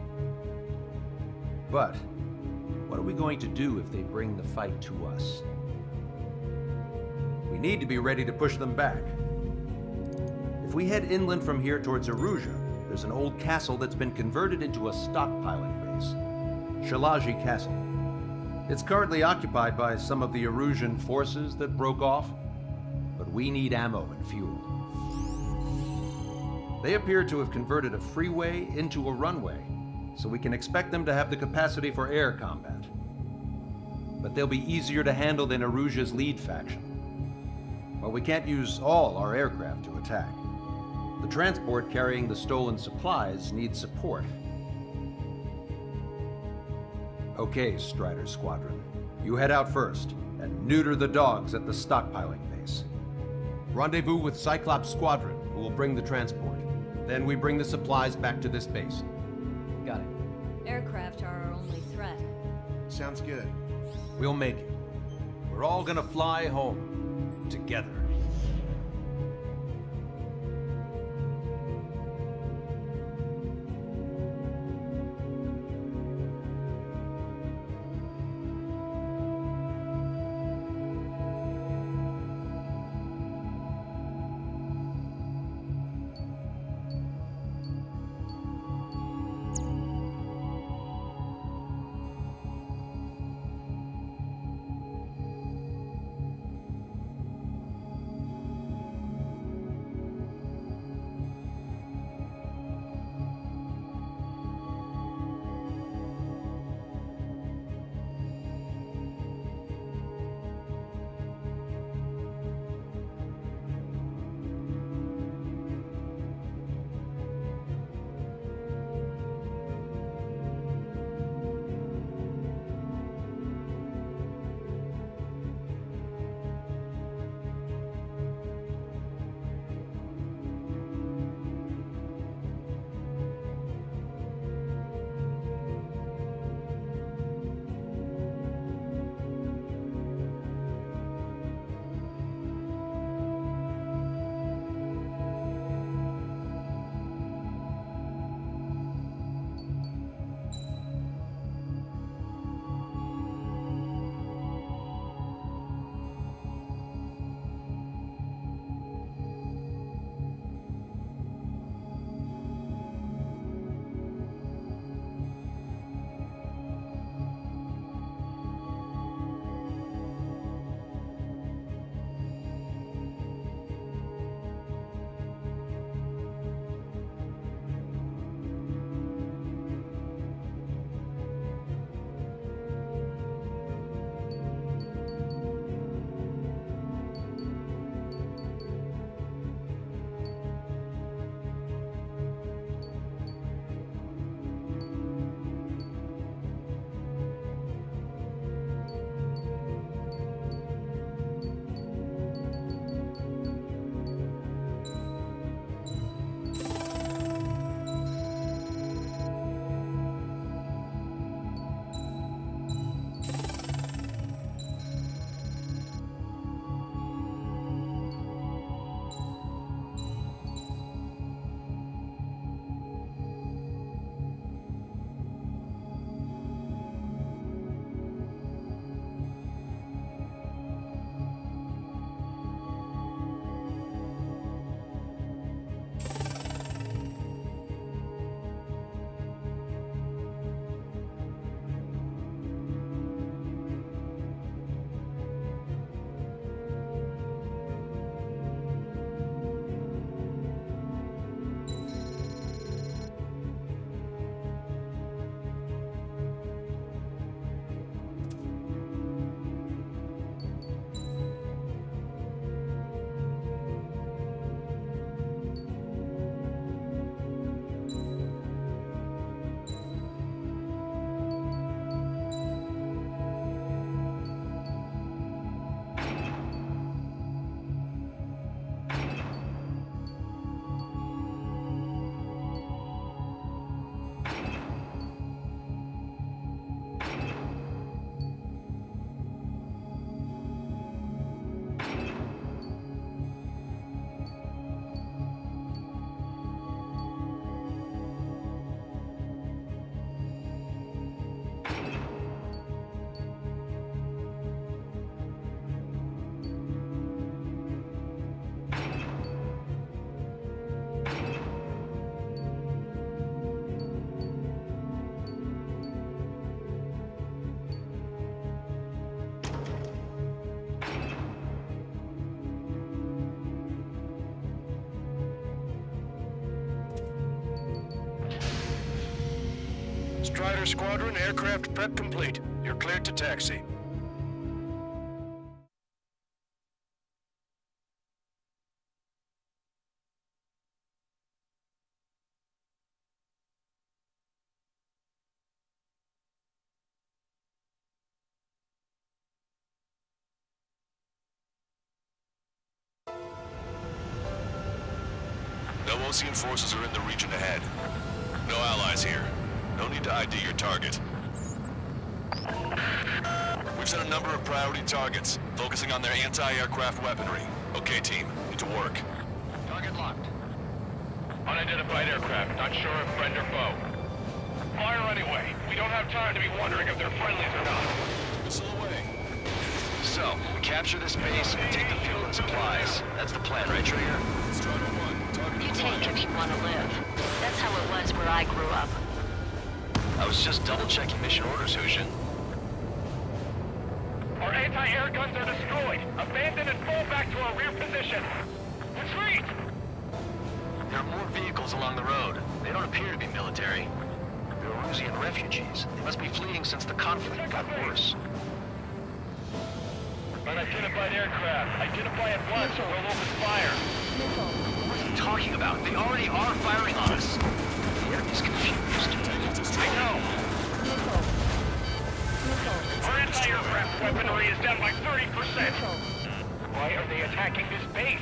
But what are we going to do if they bring the fight to us? We need to be ready to push them back. If we head inland from here towards Erusea, there's an old castle that's been converted into a stockpiling base. Shalaji Castle. It's currently occupied by some of the Erusian forces that broke off, but we need ammo and fuel. They appear to have converted a freeway into a runway, so we can expect them to have the capacity for air combat. But they'll be easier to handle than Erusea's lead faction. Well, we can't use all our aircraft to attack. The transport carrying the stolen supplies needs support. Okay, Strider Squadron. You head out first, and neuter the dogs at the stockpiling base. Rendezvous with Cyclops Squadron, who will bring the transport. Then we bring the supplies back to this base. Got it. Aircraft are our only threat. Sounds good. We'll make it. We're all gonna fly home. Together. Strider Squadron, aircraft prep complete. You're cleared to taxi. No Osean forces are in the region ahead. No allies here. No need to ID your target. We've set a number of priority targets, focusing on their anti-aircraft weaponry. Okay, team. Get to work. Target locked. Unidentified aircraft. Not sure if friend or foe. Fire anyway. We don't have time to be wondering if they're friendlies or not. Missile away. So, we capture this base and take the fuel and supplies. That's the plan, right, Trigger? Strider 1, target You acquired. take if you want to live. That's how it was where I grew up. I was just double-checking mission orders, Hushin. Our anti-air guns are destroyed. Abandon and fall back to our rear position. Retreat! There are more vehicles along the road. They don't appear to be military. They're Erusian refugees. They must be fleeing since the conflict got worse. Unidentified aircraft. Identify at once or we'll open fire. What are you talking about? They already are firing on us. The enemy's confused. I know. Our anti-aircraft weaponry is down by 30%. Why are they attacking this base?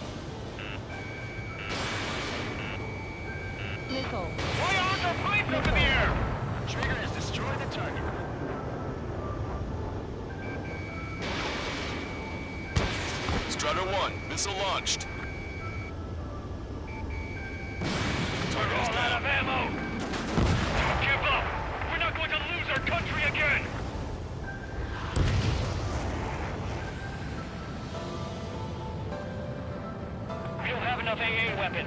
Why aren't our planes up in the air? Trigger has destroyed the target. Strider 1, missile launched. We're all out of ammo. Don't give up. We're not going to lose our country again. We don't have enough AA weapons.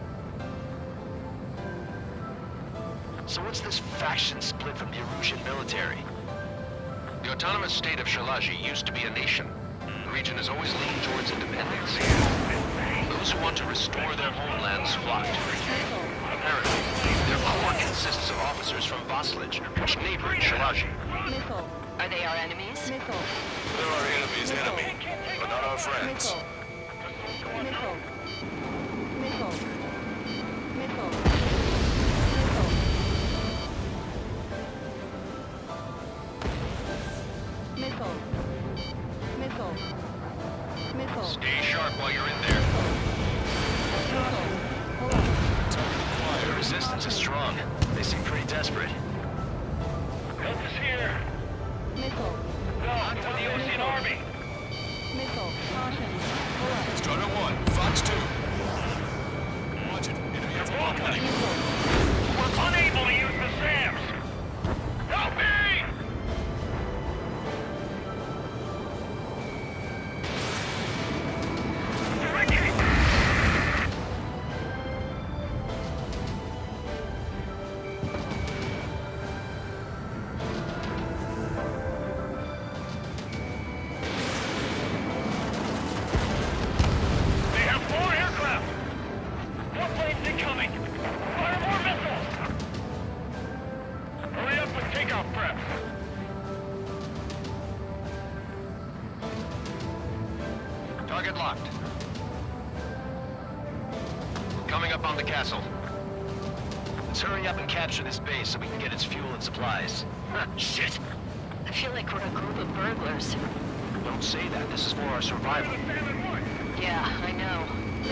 So what's this faction split from the Erusian military? The autonomous state of Shalaji used to be a nation. The region has always leaned towards independence. Those who want to restore their homelands flock to it. Apparently, their core consists of officers from Vaslij, which neighbored Shalaji. Are they our enemies? They're our enemy's enemy, but not our friends. Stay sharp while you're in there. The resistance is strong. They seem pretty desperate. Help is here. No, to the Osean Army. Strider 1, Fox 2. Watch it. Enemy has blockade. We're unable to use the SAMs. Help me! They have 4 aircraft! More planes incoming! Fire more missiles! Hurry up with takeoff prep! Target locked. Coming up on the castle. Let's hurry up and capture this base so we can get its fuel and supplies. Shit! I feel like we're a group of burglars. Don't say that. This is for our survival. Yeah, I know.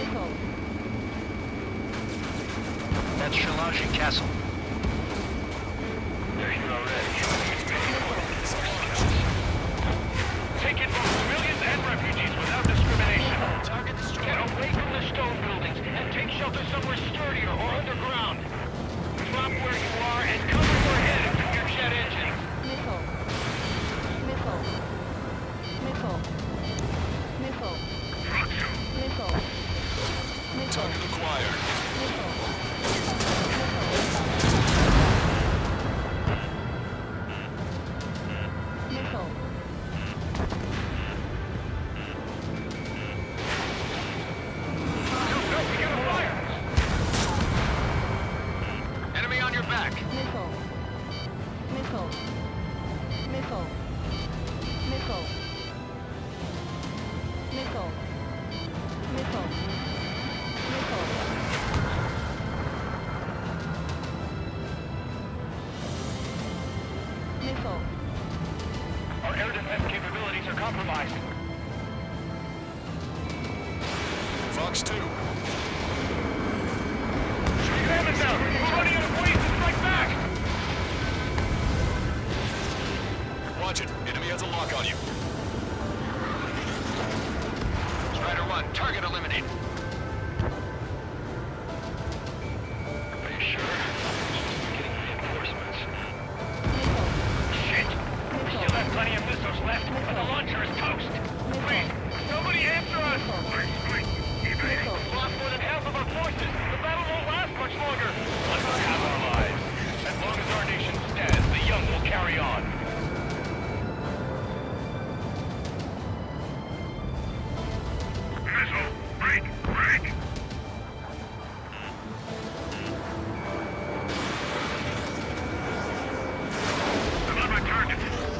That's Shalaji Castle. They're here already. Take in both civilians and refugees without discrimination. Target destroyed. Get away from the stone buildings and take shelter somewhere sturdier or underground. Drop where you are and cover your head until your jet engines. Target acquired. Missile. Missile. Missile. Missile. Missile. Missile. Our air defense capabilities are compromised. Fox 2. Shoot Hammond down! We're running out of ways to strike back! Watch it. Enemy has a lock on you. Strider 1, target eliminated. Are you sure? Getting reinforcements. Shit! We still have plenty of missiles left, but the launcher is toast! Please, somebody answer us! We've lost more than half of our forces! The battle won't last much longer! Let us have our lives. As long as our nation stands, the young will carry on. Missile! Break! Break! I'm on my target.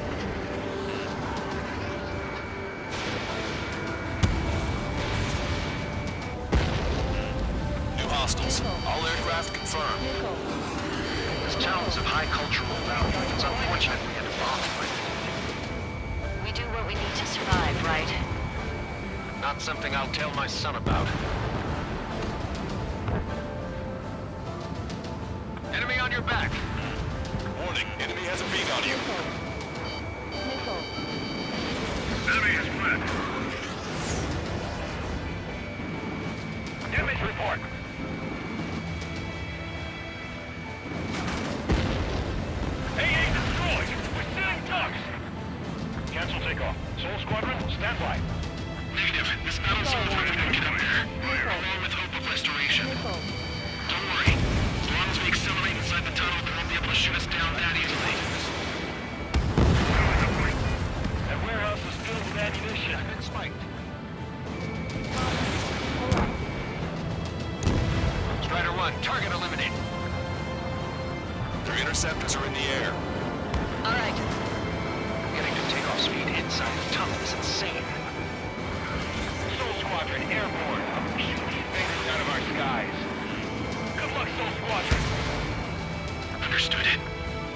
New hostiles. All aircraft confirmed. This town is of high cultural value. It's unfortunate we had to bomb it. We do what we need to survive, right? Not something I'll tell my son about. Enemy on your back. Warning, enemy has a beat on you. Enemy is fled. Damage report. AA destroyed. We're sitting ducks. Cancel takeoff. Soul Squadron, stand by. Negative. This battle zone is ready to get up there. Along with hope of restoration. Don't worry. As long as we accelerate inside the tunnel, they won't be able to shoot us down that easily. That warehouse is filled with ammunition. I've been spiked. Strider 1, target eliminated. Their interceptors are in the air. All right. Getting to takeoff speed inside the tunnel is insane. Soul Squadron, airborne. Shoot these things out of our skies. Good luck, Soul Squadron. Understood it.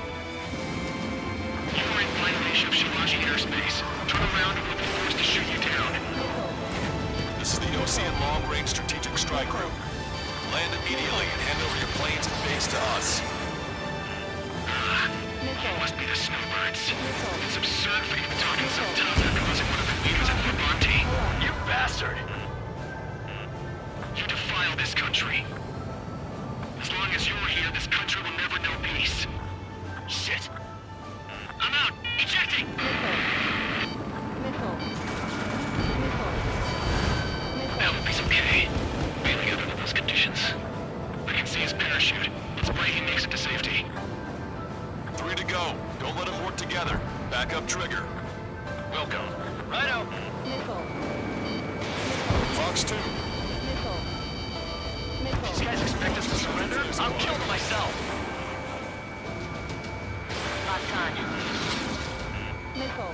You are in violation of Shalaji airspace. Turn around and we'll be forced to shoot you down. This is the Ocean Long Range Strategic Strike Group. Land immediately and hand over your planes and base to us. You must be the snowbirds. It's absurd for you to talk in subtitles after losing one of the leaders at Forbanti. You bastard! You defile this country. As long as you're here, this country will never know peace. Shit! I'm out! Ejecting! I hope he's okay. Bailing out under those conditions. I can see his parachute. Let's pray he makes it to safety. 3 to go. Don't let them work together. Back up trigger. Welcome. Righto. Fox 2. These guys expect us to surrender? I'll kill them myself. Locked on. Missile.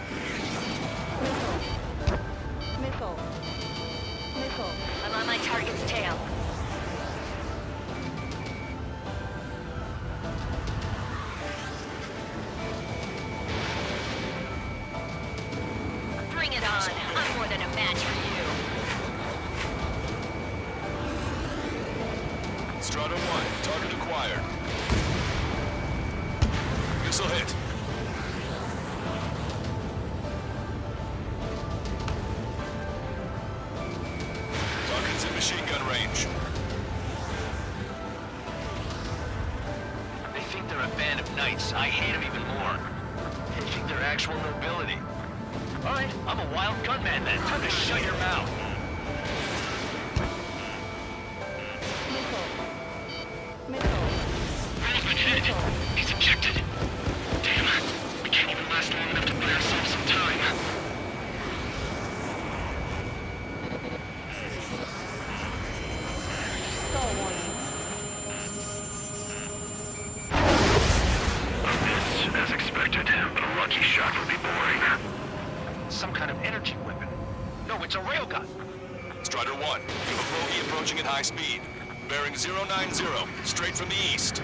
I'm on my target's tail. Bring it on. I'm more than a match for you. Strata 1. Target acquired. Missile hit. Target's in machine gun range. They think they're a band of knights. I hate them even more. They think they're actual nobility. Alright, I'm a wild gunman then. Time to shut your mouth. Roll's been hit. He's ejected. Damn, we can't even last long enough to buy ourselves some time. As expected. key shot would be boring. Some kind of energy weapon. No, it's a railgun. Strider 1, you have a bogey approaching at high speed. Bearing 090, straight from the east.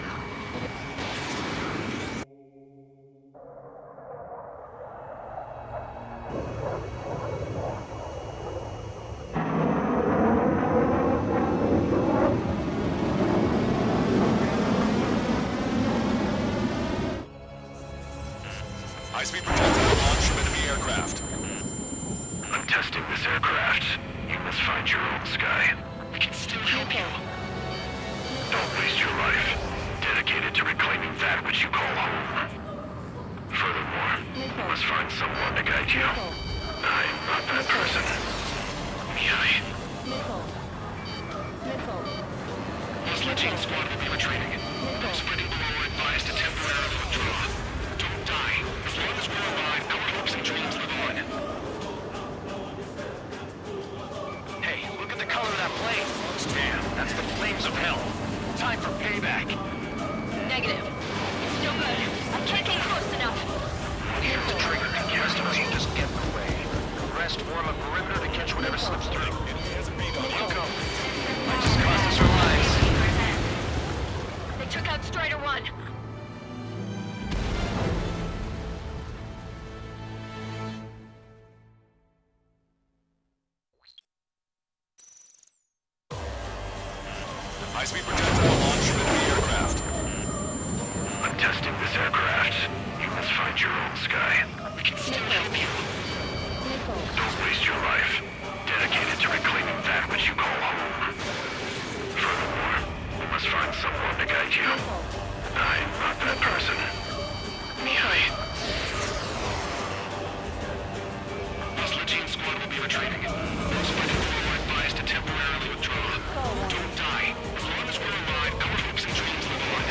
High-speed projectile launch from enemy aircraft. I'm testing this aircraft. You must find your own sky. We can still help you. Don't waste your life. Dedicated to reclaiming that which you call home. Furthermore, you must find someone to guide you. I'm not that person. Miai. This Legion squad will be retreating. Those fighting below are advised to temporarily withdraw. Don't die. As long as we're alive, our hopes and dreams live on. Hey, look at the color of that plane. Damn, that's the flames of hell. Time for payback. Negative. It's no good. I can't get close enough. Here's the trigger. The rest of us will just get in the way. The rest form a perimeter to catch whatever slips through. Welcome. Might just cost us our lives. They took out Strider 1. High-speed projectile launch from enemy aircraft. I'm testing this aircraft. You must find your own sky. We can still help you. Don't waste your life. Dedicated to reclaiming that which you call home. Furthermore, you must find someone to guide you. I'm not that person. Miai. This Legion squad will be retreating. Those fighting below are advised to temporarily withdraw. Don't die. As long as we're alive, our hopes and dreams live on.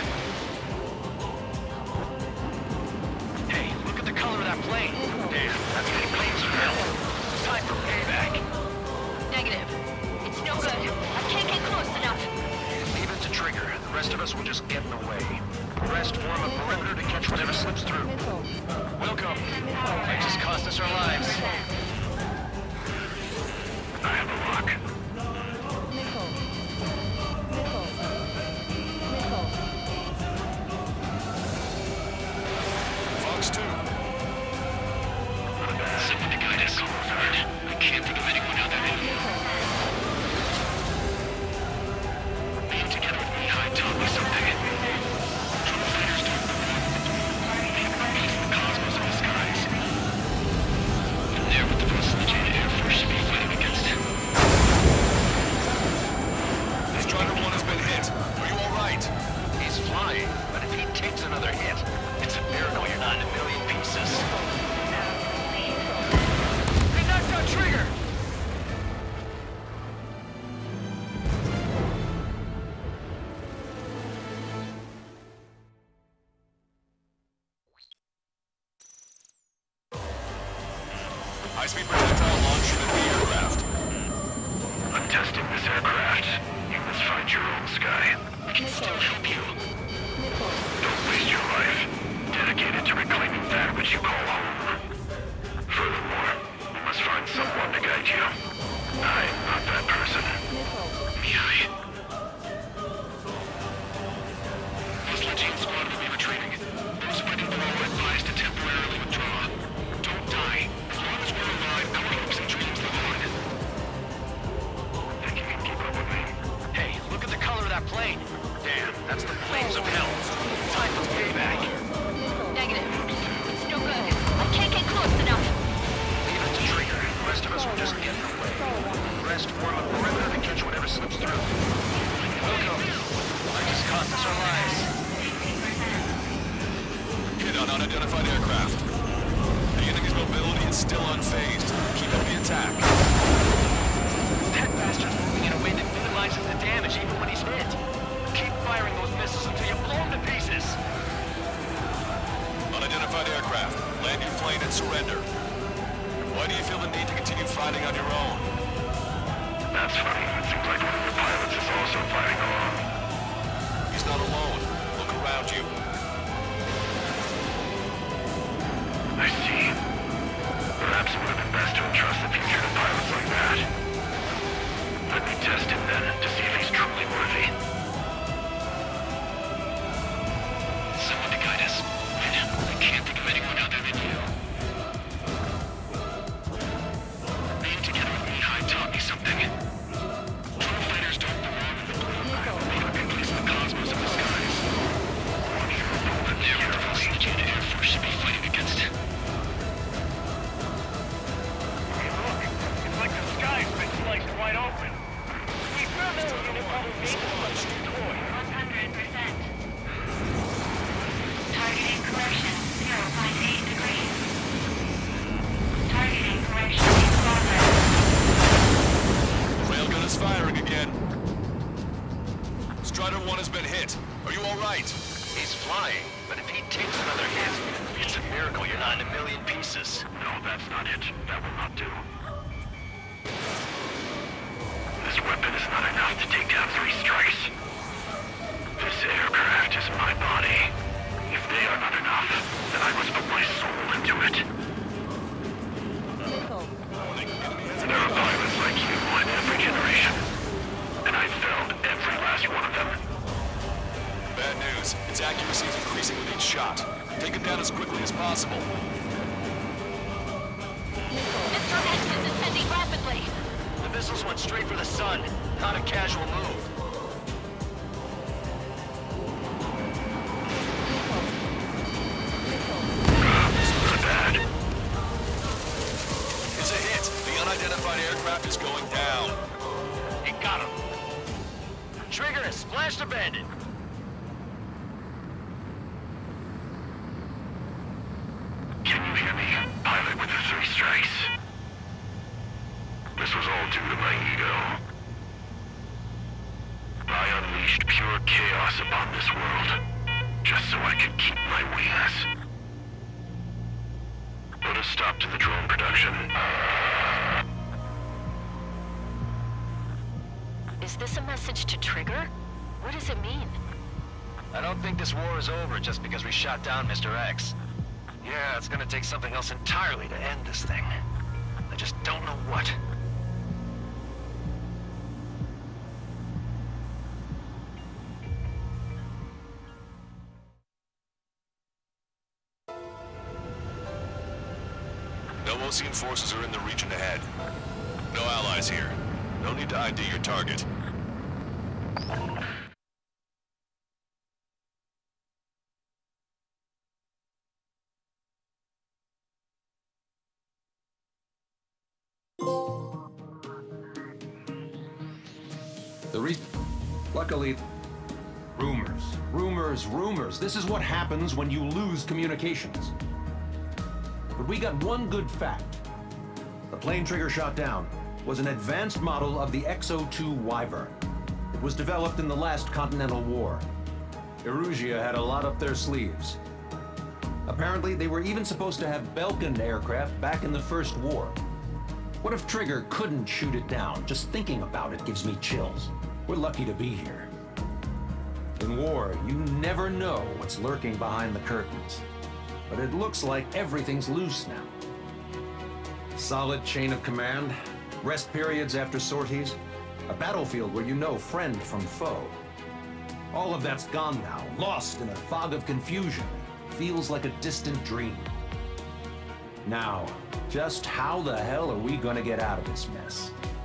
Hey, look at the color of that plane. Damn, that's the flames of hell. Time for payback. Negative. It's no good. I can't get close enough. Leave it to trigger. The rest of us will just get in the way. The rest form a perimeter to catch whatever slips through. Welcome. Might just cost us our lives. I have a lock. Fox 2. Someone to guide us. I can't think of anyone other than you. Being together with Mihai taught me something. True fighters don't piece the cosmos of the skies. And there with the rest of the Jada Air Force should be fighting against him. Strider 1 has been hit. Are you alright? He's flying, but if he takes another hit, it's a miracle you're not in a million pieces. They knocked out Trigger! High-speed projectile launch from enemy aircraft. I'm testing this aircraft. You must find your own sky. We can still help you. Don't waste your life. Dedicated to reclaiming that which you call home. Furthermore, you must find someone to guide you. I'm not that person. Miai. This Legion squad will be retreating. Those fighting below are advised to temporarily withdraw. Don't die. As long as we're alive, our hopes and dreams live on. Think you can keep up with me? Hey, look at the color of that plane. Damn, that's the flames of hell. Time for payback. Negative. It's no good. I can't get close enough. Leave it to trigger. The rest of us will just get in the way. The rest form a perimeter to catch whatever slips through. Welcome. Might just cost us our lives. Hit on unidentified aircraft. The enemy's mobility is still unfazed. Keep up the attack. That bastard's moving in a way that minimizes the damage even when he's hit. Keep firing those missiles until you blow him to pieces. Unidentified aircraft. Land your plane and surrender. Why do you feel the need to continue fighting on your own? That's funny. It seems like one of the pilots is also fighting along. He's not alone. Look around you. I takes another hit. It's a miracle you're not in a million pieces. No, that's not it. That will not do. This weapon is not enough to take down 3 strikes. This aircraft is my body. If they are not enough, then I must put my soul into it. There are pilots like you in every generation. And I've felled every last one of them. Bad news. Its accuracy is increasing with each shot. Take it down as quickly as possible. Mr. X is ascending rapidly. The missiles went straight for the sun. Not a casual move. It's a hit. The unidentified aircraft is going down. You got him. Trigger has splashed a bandit. Can you hear me, pilot with the 3 strikes? This was all due to my ego. I unleashed pure chaos upon this world, just so I could keep my wings. Put a stop to the drone production. Is this a message to Trigger? What does it mean? I don't think this war is over just because we shot down Mr. X. Yeah, it's gonna take something else entirely to end this thing. I just don't know what. No Osean forces are in the region ahead. No allies here. No need to ID your target. Luckily, rumors. This is what happens when you lose communications. But we got one good fact. The plane Trigger shot down was an advanced model of the X-02 Wyvern. It was developed in the last Continental War. Erusia had a lot up their sleeves. Apparently, they were even supposed to have Belkin aircraft back in the First War. What if Trigger couldn't shoot it down? Just thinking about it gives me chills. We're lucky to be here. In war, you never know what's lurking behind the curtains. But it looks like everything's loose now. Solid chain of command, rest periods after sorties, a battlefield where you know friend from foe. All of that's gone now, lost in a fog of confusion. Feels like a distant dream. Now, just how the hell are we gonna get out of this mess?